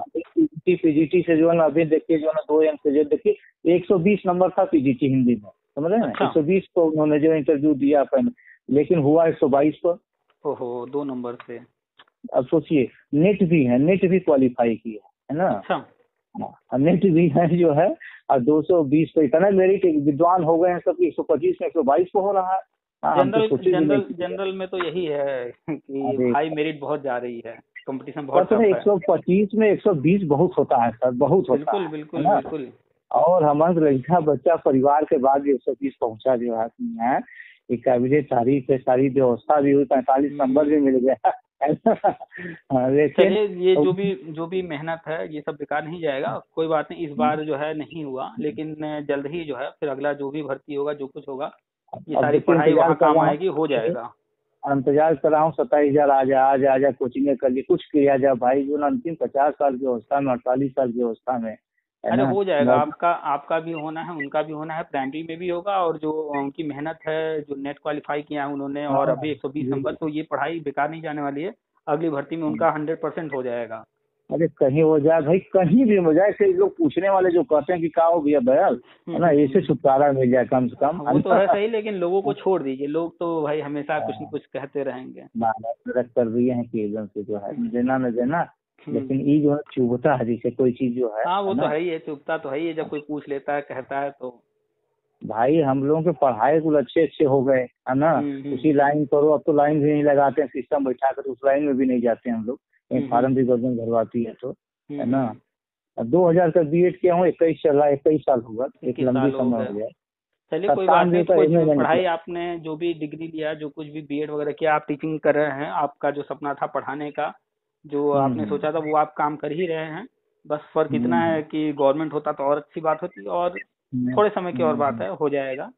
पीजीटी से जो है ना, अभी देखिए जो है ना 2 अंक से जो देखिए 120 नंबर था पीजीटी हिंदी में, समझ रहे हैं ना, अच्छा, 120 को उन्होंने जो इंटरव्यू दिया पहले, लेकिन हुआ 122 पर। ओहो, 2 नंबर से। अब सोचिए, नेट भी है, नेट भी क्वालिफाई किया है ना। अच्छा, हाँ, नेट भी है जो है, और 220 पे इतना मेरिट विद्वान हो गए हैं सब, 125 में 122 पे हो रहा है। हाँ, हम तो जनरल सोचे भी नहीं जनरल थे। जनरल में तो यही है कि अरे हाई मेरिट बहुत जा रही है, कंपटीशन बहुत पता नहीं, टफ है। 125 में 120 बहुत होता है सर, बहुत होता बिल्कुल है बिल्कुल ना। बिल्कुल। और हमारा लड़का बच्चा परिवार के बाद 120 पहुंचा जो है, एक काबिले तारीफ है, सारी व्यवस्था भी हुई, 45 नंबर भी मिल गया ऐसा। हाँ, लेकिन चलिए, ये जो भी मेहनत है ये सब बेकार नहीं जाएगा, कोई बात नहीं, इस बार जो है नहीं हुआ, लेकिन जल्द ही जो है फिर अगला जो भी भर्ती होगा, जो कुछ होगा, ये अब सारी देखिए पढ़ाई इंतजार वहाँ कर काम रहा आएगी, हो हूँ, जाएगा। इंतजार कर रहा हूँ 27,000 आ जा, आ जा कोचिंग कर लिए, कुछ किया जाए भाई, जो ना अंतिम 50 साल की अवस्था में, 48 साल की अवस्था में, है अरे ना। हो जाएगा, मौज- आपका आपका भी होना है, उनका भी होना है, प्राइमरी में भी होगा, और जो उनकी मेहनत है, जो नेट क्वालिफाई किया है उन्होंने, और हाँ, अभी 120 नंबर, तो ये पढ़ाई बेकार नहीं जाने वाली है, अगली भर्ती में उनका 100% हो जाएगा। अरे कहीं हो जाए भाई, कहीं भी हो जाए, कई लोग पूछने वाले जो कहते हैं कि का हो भैया दयाल, है ना, ऐसे छुटकारा मिल जाए कम से कम, है वो तो है ना। सही, लेकिन लोगों को छोड़ दीजिए, लोग तो भाई हमेशा कुछ न कुछ कहते रहेंगे। माना तरक कर दिए हैं कि एकदम से जो है देना न देना, हम्म। लेकिन ये जो है चुभता है, जैसे कोई चीज जो हाँ, है वो तो ना। है ही है, चुभता तो है ही है, जब कोई पूछ लेता है, कहता है तो। भाई हम लोगों के पढ़ाई कुल अच्छे अच्छे हो गए, है ना, उसी हम्म। लाइन करो, अब तो लाइन भी नहीं लगाते हैं, सिस्टम बैठा कर उस लाइन में भी नहीं जाते हैं हम लोग, कहीं फार्म भी गवर्नमेंट भरवाती है तो, है ना। हम्म। 2000 का बीएड किया हूँ, 21 चल रहा है, 21 साल होगा, एक 21 साल लंबी हो समय गए। हो गया। चलिए कोई बात नहीं, 97 तो का कुछ एमए मैंने पढ़ाई किया। आपने जो भी डिग्री लिया, जो कुछ भी बीएड वगैरह किया, आप टीचिंग कर रहे हैं, आपका जो सपना था पढ़ाने का, जो आपने हम्म सोचा था, वो आप काम कर ही रहे हैं। बस फर्क हम्म इतना है हम्म कि गवर्नमेंट होता तो और अच्छी बात होती, और हम्म थोड़े समय की और बात हम्म है, हो जाएगा।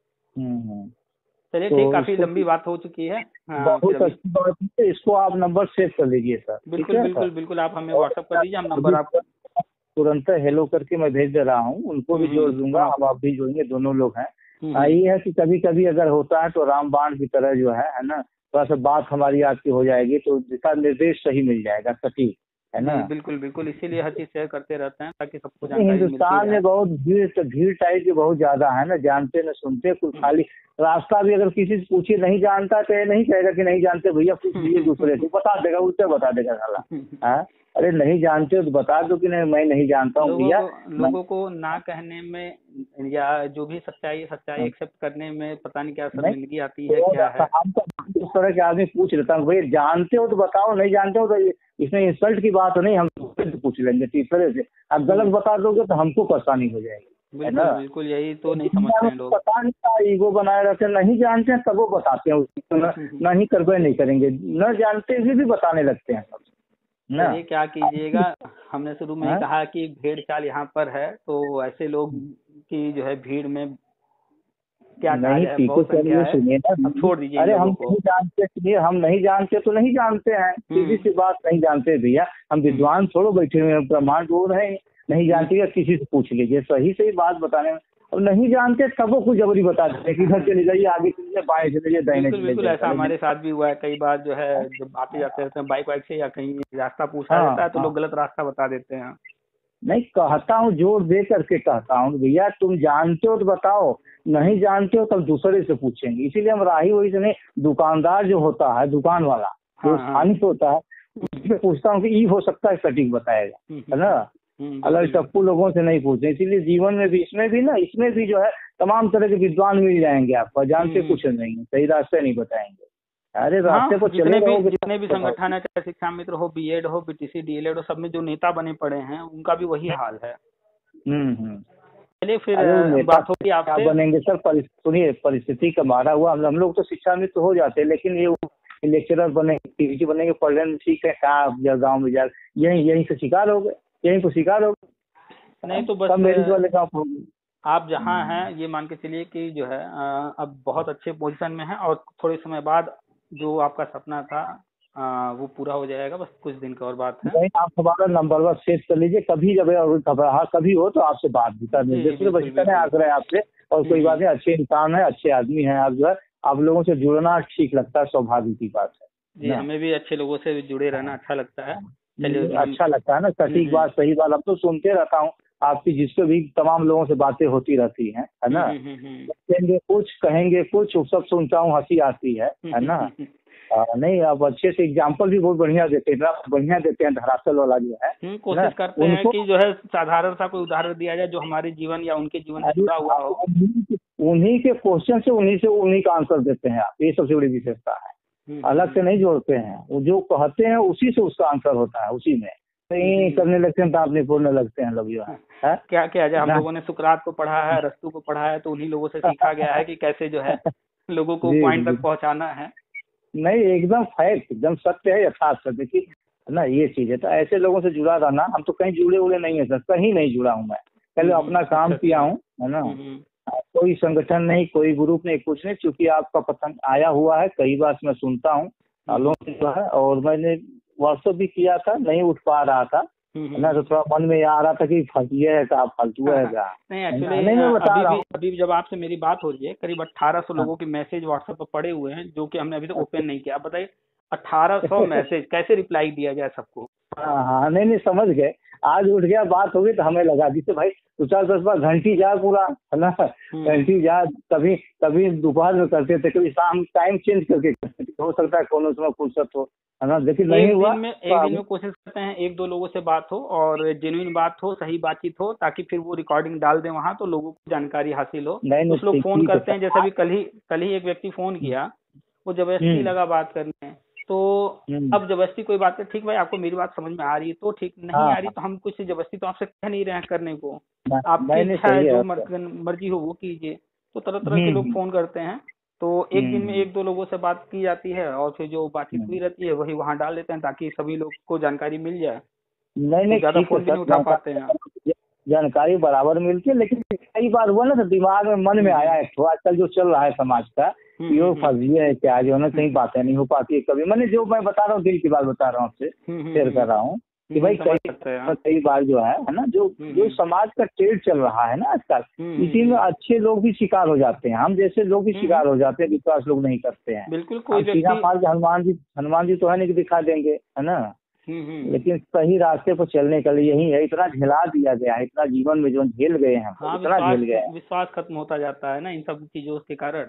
हम्म। चलिए ठीक, तो काफी इसको लंबी बात हो चुकी है। हाँ, फिर बहुत अभी अच्छी बात है, इसको आप नंबर सेव कर लीजिए सर, ठीक बिल्कुल है सर। बिल्कुल बिल्कुल, आप हमें और व्हाट्सअप कर दीजिए, हम नंबर अभी आप। तुरंत हेलो करके मैं भेज दे रहा हूँ, उनको भी जोड़ दूंगा, हाँ। अब आप भी जोड़ेंगे, दोनों लोग हैं। हम्म। ये है कि कभी कभी अगर होता है तो रामबाण की तरह जो है ना, थोड़ा सा बात हमारी आपकी हो जाएगी, तो दिशा निर्देश सही मिल जाएगा, सटीक, है जी ना। बिल्कुल बिल्कुल, इसीलिए हर चीज शेयर करते रहते हैं, ताकि सबको नहीं, जानकारी मिलती हिंदुस्तान रहे। में बहुत भीड़, तो भीड़ टाइप की बहुत ज्यादा है ना, जानते न सुनते, कुछ खाली रास्ता भी अगर किसी से पूछिए नहीं जानता तो ये नहीं कहेगा कि नहीं जानते भैया, पूछ लीजिए दूसरे से, बता देगा, उल्टे बता देगा साला। हाँ, अरे नहीं जानते हो तो बता दो कि नहीं, मैं नहीं जानता हूँ लोगों भैया। को मैं लोगों को ना कहने में, या जो भी सच्चाई है, सच्चाई एक्सेप्ट करने में पता नहीं क्या नहीं, शर्मिंदगी आती है, तो क्या है। हम तो इस तरह के आदमी पूछ लेता हूँ, भैया जानते हो तो बताओ, नहीं जानते हो तो इसमें इंसल्ट की बात नहीं, हम दूसरे से पूछ लेंगे, तीसरे से। आप गलत बता दोगे तो हमको परेशानी हो जाएगी, है ना। बिल्कुल बिल्कुल, यही तो नहीं दुनिया समझते में हैं लोग। पता नहीं क्या ईगो बनाए रहते हैं, नहीं जानते हैं तब वो बताते हैं उसको, ना ही करबे नहीं करेंगे, न जानते हुए भी बताने लगते हैं सब, ना। चलिए क्या कीजिएगा, हमने शुरू में ही हाँ? कहा कि भेड़ चाल यहाँ पर है, तो ऐसे लोग की जो है भीड़ में क्या कहा नहीं जाए, ठीक है, बहुत संख्या चलिए है। सुनिए ना, अब छोड़ दीजिए इन अरे हम लोगों को। नहीं जानते, सुनिए, हम नहीं जानते तो नहीं जानते हैं, सीधी सी बात, नहीं जानते भैया, हम विद्वान थोड़ो बैठे हुए हैं, प्रमाण बोल रहे हैं, नहीं जानते या किसी से पूछ लीजिए, सही सही बात बताने में। अब नहीं जानते तब वो कुछ जबरी बता देते हैं कि इधर चले जाइए, आगे चले जाइए, बाएं चले जाइए, दाहिने बिल्कुल चले बिल्कुल, जाइए, ऐसा अरे हमारे साथ भी हुआ है कई बार, जो है जब आते जाते रहते हैं बाइक वाइक से, या कहीं रास्ता पूछा हाँ जाता है तो हाँ। लोग गलत रास्ता बता देते हैं। नहीं, कहता हूँ, जोर दे करके कहता हूँ भैया, तुम जानते हो तो बताओ, नहीं जानते हो तब दूसरे से पूछेंगे, इसीलिए हम राही वही से नहीं, दुकानदार जो होता है, दुकान वाला जो हाँ हाँ। स्थानिक होता है, उससे पूछता हूँ कि ये हो सकता है, सटीक बताएगा, है ना। अलग बिल्कुल टप्पू लोगों से नहीं पूछते, इसीलिए जीवन में भी, इसमें भी ना, इसमें भी जो है तमाम तरह के विद्वान मिल जाएंगे आपको, जानते कुछ नहीं, सही रास्ते नहीं बताएंगे, अरे रास्ते हाँ, को चले रहोगे जितने भी तब बताओ। संगठन है, चाहे शिक्षा मित्र हो, बीएड हो, बीटीसी डीएलएड हो, सब में जो नेता बने पड़े हैं उनका भी वही हाल है। हम्म। चलिए फिर अरे वो नेता बात होगी क्या आपसे। बनेंगे सर, सुनिए, परिस्थिति का मारा हुआ, हम लोग तो शिक्षा में तो हो जाते हैं, लेकिन ये लेक्चरर बने, टीवी बनेंगे, पढ़ रहे हैं, ठीक है, कहाँ गाँव में जा, यहीं यहीं से शिकार हो गए, यहीं को शिकार हो गए। नहीं तो सब मेरिट बस वाले का आप जहाँ हैं ये मान के चलिए कि जो है अब बहुत अच्छे पोजीशन में है, और थोड़े समय बाद जो आपका सपना था वो पूरा हो जाएगा, बस कुछ दिन की और बात है। नहीं, आप हमारा नंबर वन सेव कर लीजिए, कभी जब घबराहट कभी हो तो आपसे बात भी करने जी जी जैसे बिल्कुल बचपन है बिल्कुल। आग्रह है आपसे। और कोई बात नहीं, अच्छे इंसान है, अच्छे आदमी हैं आप, जो है आप लोगों से जुड़ना ठीक लगता है, स्वाभाविक की बात है जी ना। हमें भी अच्छे लोगों से जुड़े रहना हाँ, अच्छा लगता है। चलिए मुझे हम। अच्छा लगता है ना, सटीक बात सही बात, अब तो सुनते रहता हूँ आपकी, जिससे भी तमाम लोगों से बातें होती रहती हैं, है ना। कहेंगे कुछ सब सुनता हूँ, हंसी आती है ना। नहीं, आप अच्छे से एग्जाम्पल भी बहुत बढ़िया देते हैं, इतना बढ़िया देते हैं, धरातल वाला जो है ना कोशिश करते हैं उनको। कि जो है साधारण सा कोई उदाहरण दिया जाए जो हमारे जीवन या उनके जीवन से अरे जुड़ा हुआ आप हो। उन्हीं के क्वेश्चन से उन्हीं का आंसर देते हैं आप, ये सबसे बड़ी विशेषता है। अलग से नहीं जोड़ते हैं, वो जो कहते हैं उसी से उसका आंसर होता है, उसी में कहीं करने लगते हैं तो आप नहीं बोलने लगते हैं लोग, जो है क्या क्या है, हम ना। लोगों ने सुकरात को पढ़ा है, अरस्तू को पढ़ा है, तो उन्हीं लोगों से सीखा गया है कि कैसे जो है लोगों को जी पॉइंट जी, तक पहुंचाना है। नहीं एकदम फैक्ट, एकदम सत्य है, यथार्थ है, देखिए है ना, ये चीज है। तो ऐसे लोगों से जुड़ा रहना, हम तो कहीं जुड़े उड़े नहीं है सर, कहीं नहीं जुड़ा हूँ मैं, पहले अपना काम अच्छा किया अच्छा। हूँ, है ना। कोई संगठन नहीं, कोई ग्रुप नहीं, कुछ नहीं, क्योंकि आपका पसंद आया हुआ है, कई बार मैं सुनता हूँ सालों से जो है, और मैंने व्हाट्सअप भी किया था, नहीं उठ पा रहा था, है ना, तो थोड़ा मन में आ रहा था कि फंसिए है का, फालतू है क्या, नहीं है ना। एक्चुअली नहीं, मैं बता रहा हूँ। अभी भी जब आपसे मेरी बात हो रही है, करीब 1800 हाँ। लोगों के मैसेज व्हाट्सएप पर पड़े हुए हैं जो कि हमने अभी तक ओपन नहीं किया। आप बताइए 1800 मैसेज कैसे रिप्लाई दिया जाए सबको। हाँ हाँ, नहीं नहीं, समझ गए। आज उठ गया, बात होगी तो हमें लगा जिससे भाई 2 4 10 बार घंटी जा पूरा, है ना, घंटी जा। कभी कभी दोपहर में करते थे, कभी शाम, टाइम चेंज करके करते थे, हो सकता है कोनो समय फुर्सत हो, है ना, लेकिन नहीं हुआ तो एक दिन अब। में कोशिश करते हैं एक दो लोगों से बात हो और जेन्युइन बात हो, सही बातचीत हो, ताकि फिर वो रिकॉर्डिंग डाल दें वहां तो लोगों को जानकारी हासिल हो। नहीं नहीं, कुछ लोग ठीक फोन ठीक है करते हैं, जैसे सर। अभी कल ही एक व्यक्ति फोन किया, वो जबरदस्ती हम्म लगा बात करने। तो हम्म, अब जबरदस्ती कोई बात है, ठीक भाई आपको मेरी बात समझ में आ रही है तो ठीक, नहीं हाँ आ रही हाँ, तो हम कुछ जबरदस्ती तो आपसे कह नहीं रहे हैं करने को। आपकी नहीं नहीं, इच्छा सही है, है जो आपका। मर्जी हो वो कीजिए। तो तरह तरह के लोग हम्म फोन करते हैं। तो एक दिन में हम्म, एक दो लोगों से बात की जाती है और फिर जो बातचीत हुई हम्म। रहती है वही वहां डाल देते हैं ताकि सभी लोग को जानकारी मिल जाए। नहीं तो नहीं, ज्यादा ठीक है फोन भी सर, नहीं उठा पाते हैं। जानकारी बराबर मिलती है, लेकिन कई बार हुआ ना, तो दिमाग में मन में आया है, तो आजकल जो चल रहा है समाज का, ये फर्जी है क्या, जो है ना, कहीं बातें नहीं हो पाती है कभी। मैंने जो मैं बता रहा हूँ, दिल की बात बता रहा हूँ आपसे, शेयर कर रहा हूँ कि भाई समझ सकते हैं आप। कई बार जो है ना, जो जो समाज का ट्रेड चल रहा है ना आजकल, इसी में अच्छे लोग भी शिकार हो जाते हैं, हम जैसे लोग भी शिकार हो जाते हैं, विश्वास लोग नहीं करते हैं। बिल्कुल कोई हम सीधा व्यक्ति। मार के हनुमान जी तो है नहीं कि दिखा देंगे, है ना। लेकिन सही रास्ते पर चलने के लिए यही है, इतना झेला दिया गया है, इतना जीवन में जो झेल गए हैं हम लोग, हाँ इतना झेल गए हैं। विश्वास खत्म होता जाता है ना इन सब चीजों के कारण।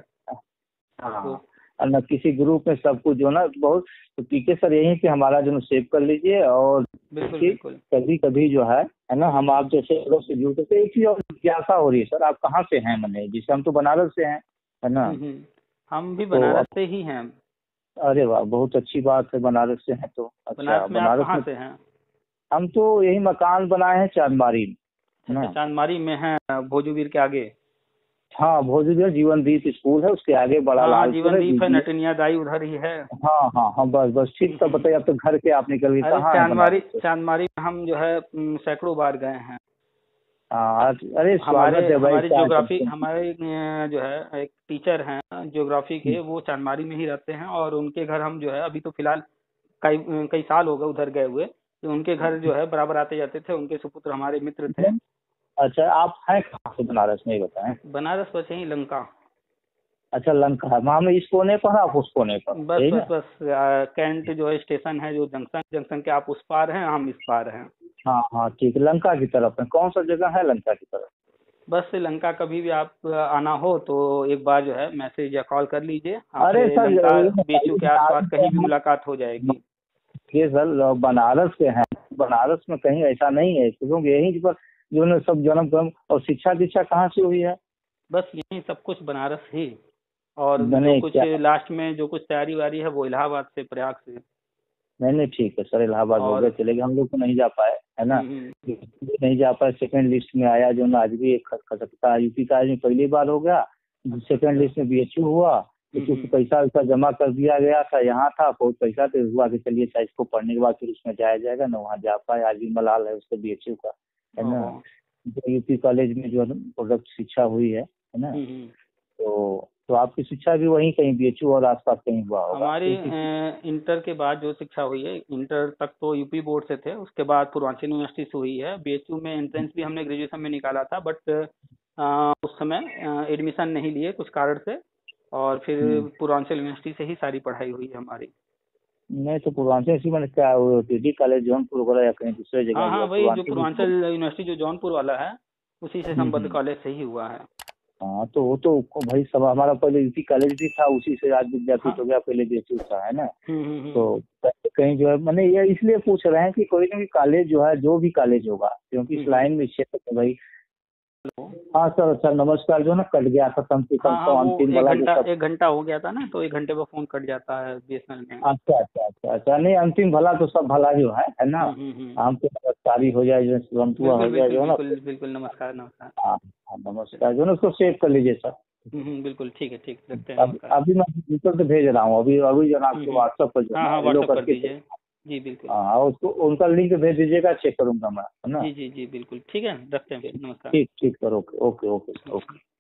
तो हाँ, और न किसी ग्रुप में सब कुछ जो ना बहुत, तो पीके सर यही है कि हमारा जो सेव कर लीजिए, और बिल्कुल कि बिल्कुल। कभी कभी जो है ना, हम आप जैसे लोग से जुड़ते थे। एक चीज और जिज्ञासा हो रही है सर, आप कहाँ से हैं, मैंने जिसे हम तो बनारस से हैं, है ना। हम भी तो बनारस अब, से ही हैं। अरे वाह, बहुत अच्छी बात है, बनारस से हैं तो। अच्छा, बनारस में आप बनारस कहाँ में से हैं? हम तो यही मकान बनाए हैं चांदमारी में, है अच्छा ना। चांदमारी में है, भोजूवीर के आगे। हाँ, भोजपुर जीवनदीप स्कूल है, उसके आगे बड़ा हाँ लालपुर है, जीवनदीप है, नटनिया दाई उधर ही है। हाँ हाँ हाँ, बस बस ठीक। तो बताइए, अब तो घर के आप निकल गए, अरे कहाँ है बनारस से। चांदमारी में हम जो है सैकड़ों बार गए हैं। हाँ, अरे हमारे स्वागत है भाई, हमारी क्या ज्योग्राफी, करते हैं। हमारे जो है एक टीचर हैं ज्योग्राफी के, वो चांदमारी में ही रहते हैं, और उनके घर हम जो है अभी तो फिलहाल कई कई साल हो गए उधर गए हुए, तो उनके घर जो है बराबर आते जाते थे, उनके सुपुत्र हमारे मित्र थे। अच्छा, आप हैं कहाँ से बनारस में, ये बताएं। बनारस बस यही लंका। अच्छा, लंका है, हम इस कोने पर, आप उस कोने पर, बस यही बस ना। बस कैंट जो है स्टेशन है, जो जंक्शन के आप उस पार हैं, हम इस पार हैं। हाँ हाँ, ठीक है, लंका की तरफ है, कौन सा जगह है लंका की तरफ। बस श्रीलंका कभी भी आप आना हो तो एक बार जो है मैसेज या कॉल कर लीजिए, अरे आपसे सर, लंका ये बीचू बताइए, के आसपास कहीं भी मुलाकात हो जाएगी। ये सर बनारस के हैं, बनारस में कहीं ऐसा नहीं है, क्योंकि यहीं पर जो है सब जन्म कर्म और शिक्षा दीक्षा कहाँ से हुई है। बस यही सब कुछ बनारस ही, और जो मैंने कुछ क्या, लास्ट में जो कुछ तैयारी वारी है वो इलाहाबाद से, प्रयाग से। नहीं ठीक है सर, इलाहाबाद हो और गया चलेगा, हम लोग तो नहीं जा पाए, है ना। नहीं जा पाए, सेकंड लिस्ट में आया जो ना, आज भी एक खटकता यूपी का, आज में पहली बार हो गया। सेकंड लिस्ट में बीएचयू हुआ, तो क्योंकि पैसा वैसा जमा कर दिया गया था, यहाँ था बहुत पैसा, तो हुआ कि चलिए अच्छा इसको पढ़ने के बाद फिर उसमें जाया जाएगा ना, वहाँ जा पाए। आज भी मलाल है उसको बीएचयू का, है ना। जो यूपी कॉलेज में जो है प्रोडक्ट शिक्षा हुई है ना। तो आपकी शिक्षा भी वहीं कहीं बीएचयू और आसपास कहीं हुआ होगा? हमारी इंटर के बाद जो शिक्षा हुई है, इंटर तक तो यूपी बोर्ड से थे, उसके बाद पूर्वांचल यूनिवर्सिटी से हुई है। बीएचयू में एंट्रेंस भी हमने ग्रेजुएशन में निकाला था, बट उस समय एडमिशन नहीं लिए कुछ कारण से, और फिर पूर्वांचल यूनिवर्सिटी से ही सारी पढ़ाई हुई है हमारी। नहीं तो पूर्वांचल यूनिवर्सिटी में क्या वो टीडी कॉलेज जौनपुर वगैरह या कहीं दूसरे जगह हाँ हाँ, हुआ? वही जो पूर्वांचल यूनिवर्सिटी जो जौनपुर वाला है, उसी से संबद्ध कॉलेज से ही हुआ है। हाँ तो वो तो भाई सब हमारा पहले यूपी कॉलेज भी था, उसी से आज विद्यापीठ हो गया, पहले बीएचयू था, है ना। तो कहीं जो है मैंने ये इसलिए पूछ रहे हैं कि कोई ना कोई कॉलेज जो है, जो भी कॉलेज होगा, क्योंकि इस लाइन में क्षेत्र में भाई। हाँ सर, सर नमस्कार। जो ना कट गया था कम से कम, तो अंतिम वाला एक घंटा हो गया था ना, तो 1 घंटे पर फोन कट जाता है बीएसएनएल में। अच्छा अच्छा अच्छा अच्छा, नहीं अंतिम भला तो सब भला जो है ना। हम तो नमस्कारी हो जाए, जो तुरंतुआ हो जाए जो ना। बिल्कुल नमस्कार नमस्कार। हाँ नमस्कार, जो ना उसको सेव कर लीजिए सर। बिल्कुल ठीक है, ठीक रखते हैं। अभी मैं डिजिटल से भेज रहा हूँ, अभी अभी जो ना आपको व्हाट्सएप पर जो हाँ व्हाट्सएप कर दीजिए। जी बिल्कुल। हाँ उसको उनका लिंक भेज दीजिएगा, चेक करूंगा मैं, है ना। जी जी जी बिल्कुल ठीक है, रखते हैं फिर, नमस्कार। ठीक ठीक sir, okay okay okay okay.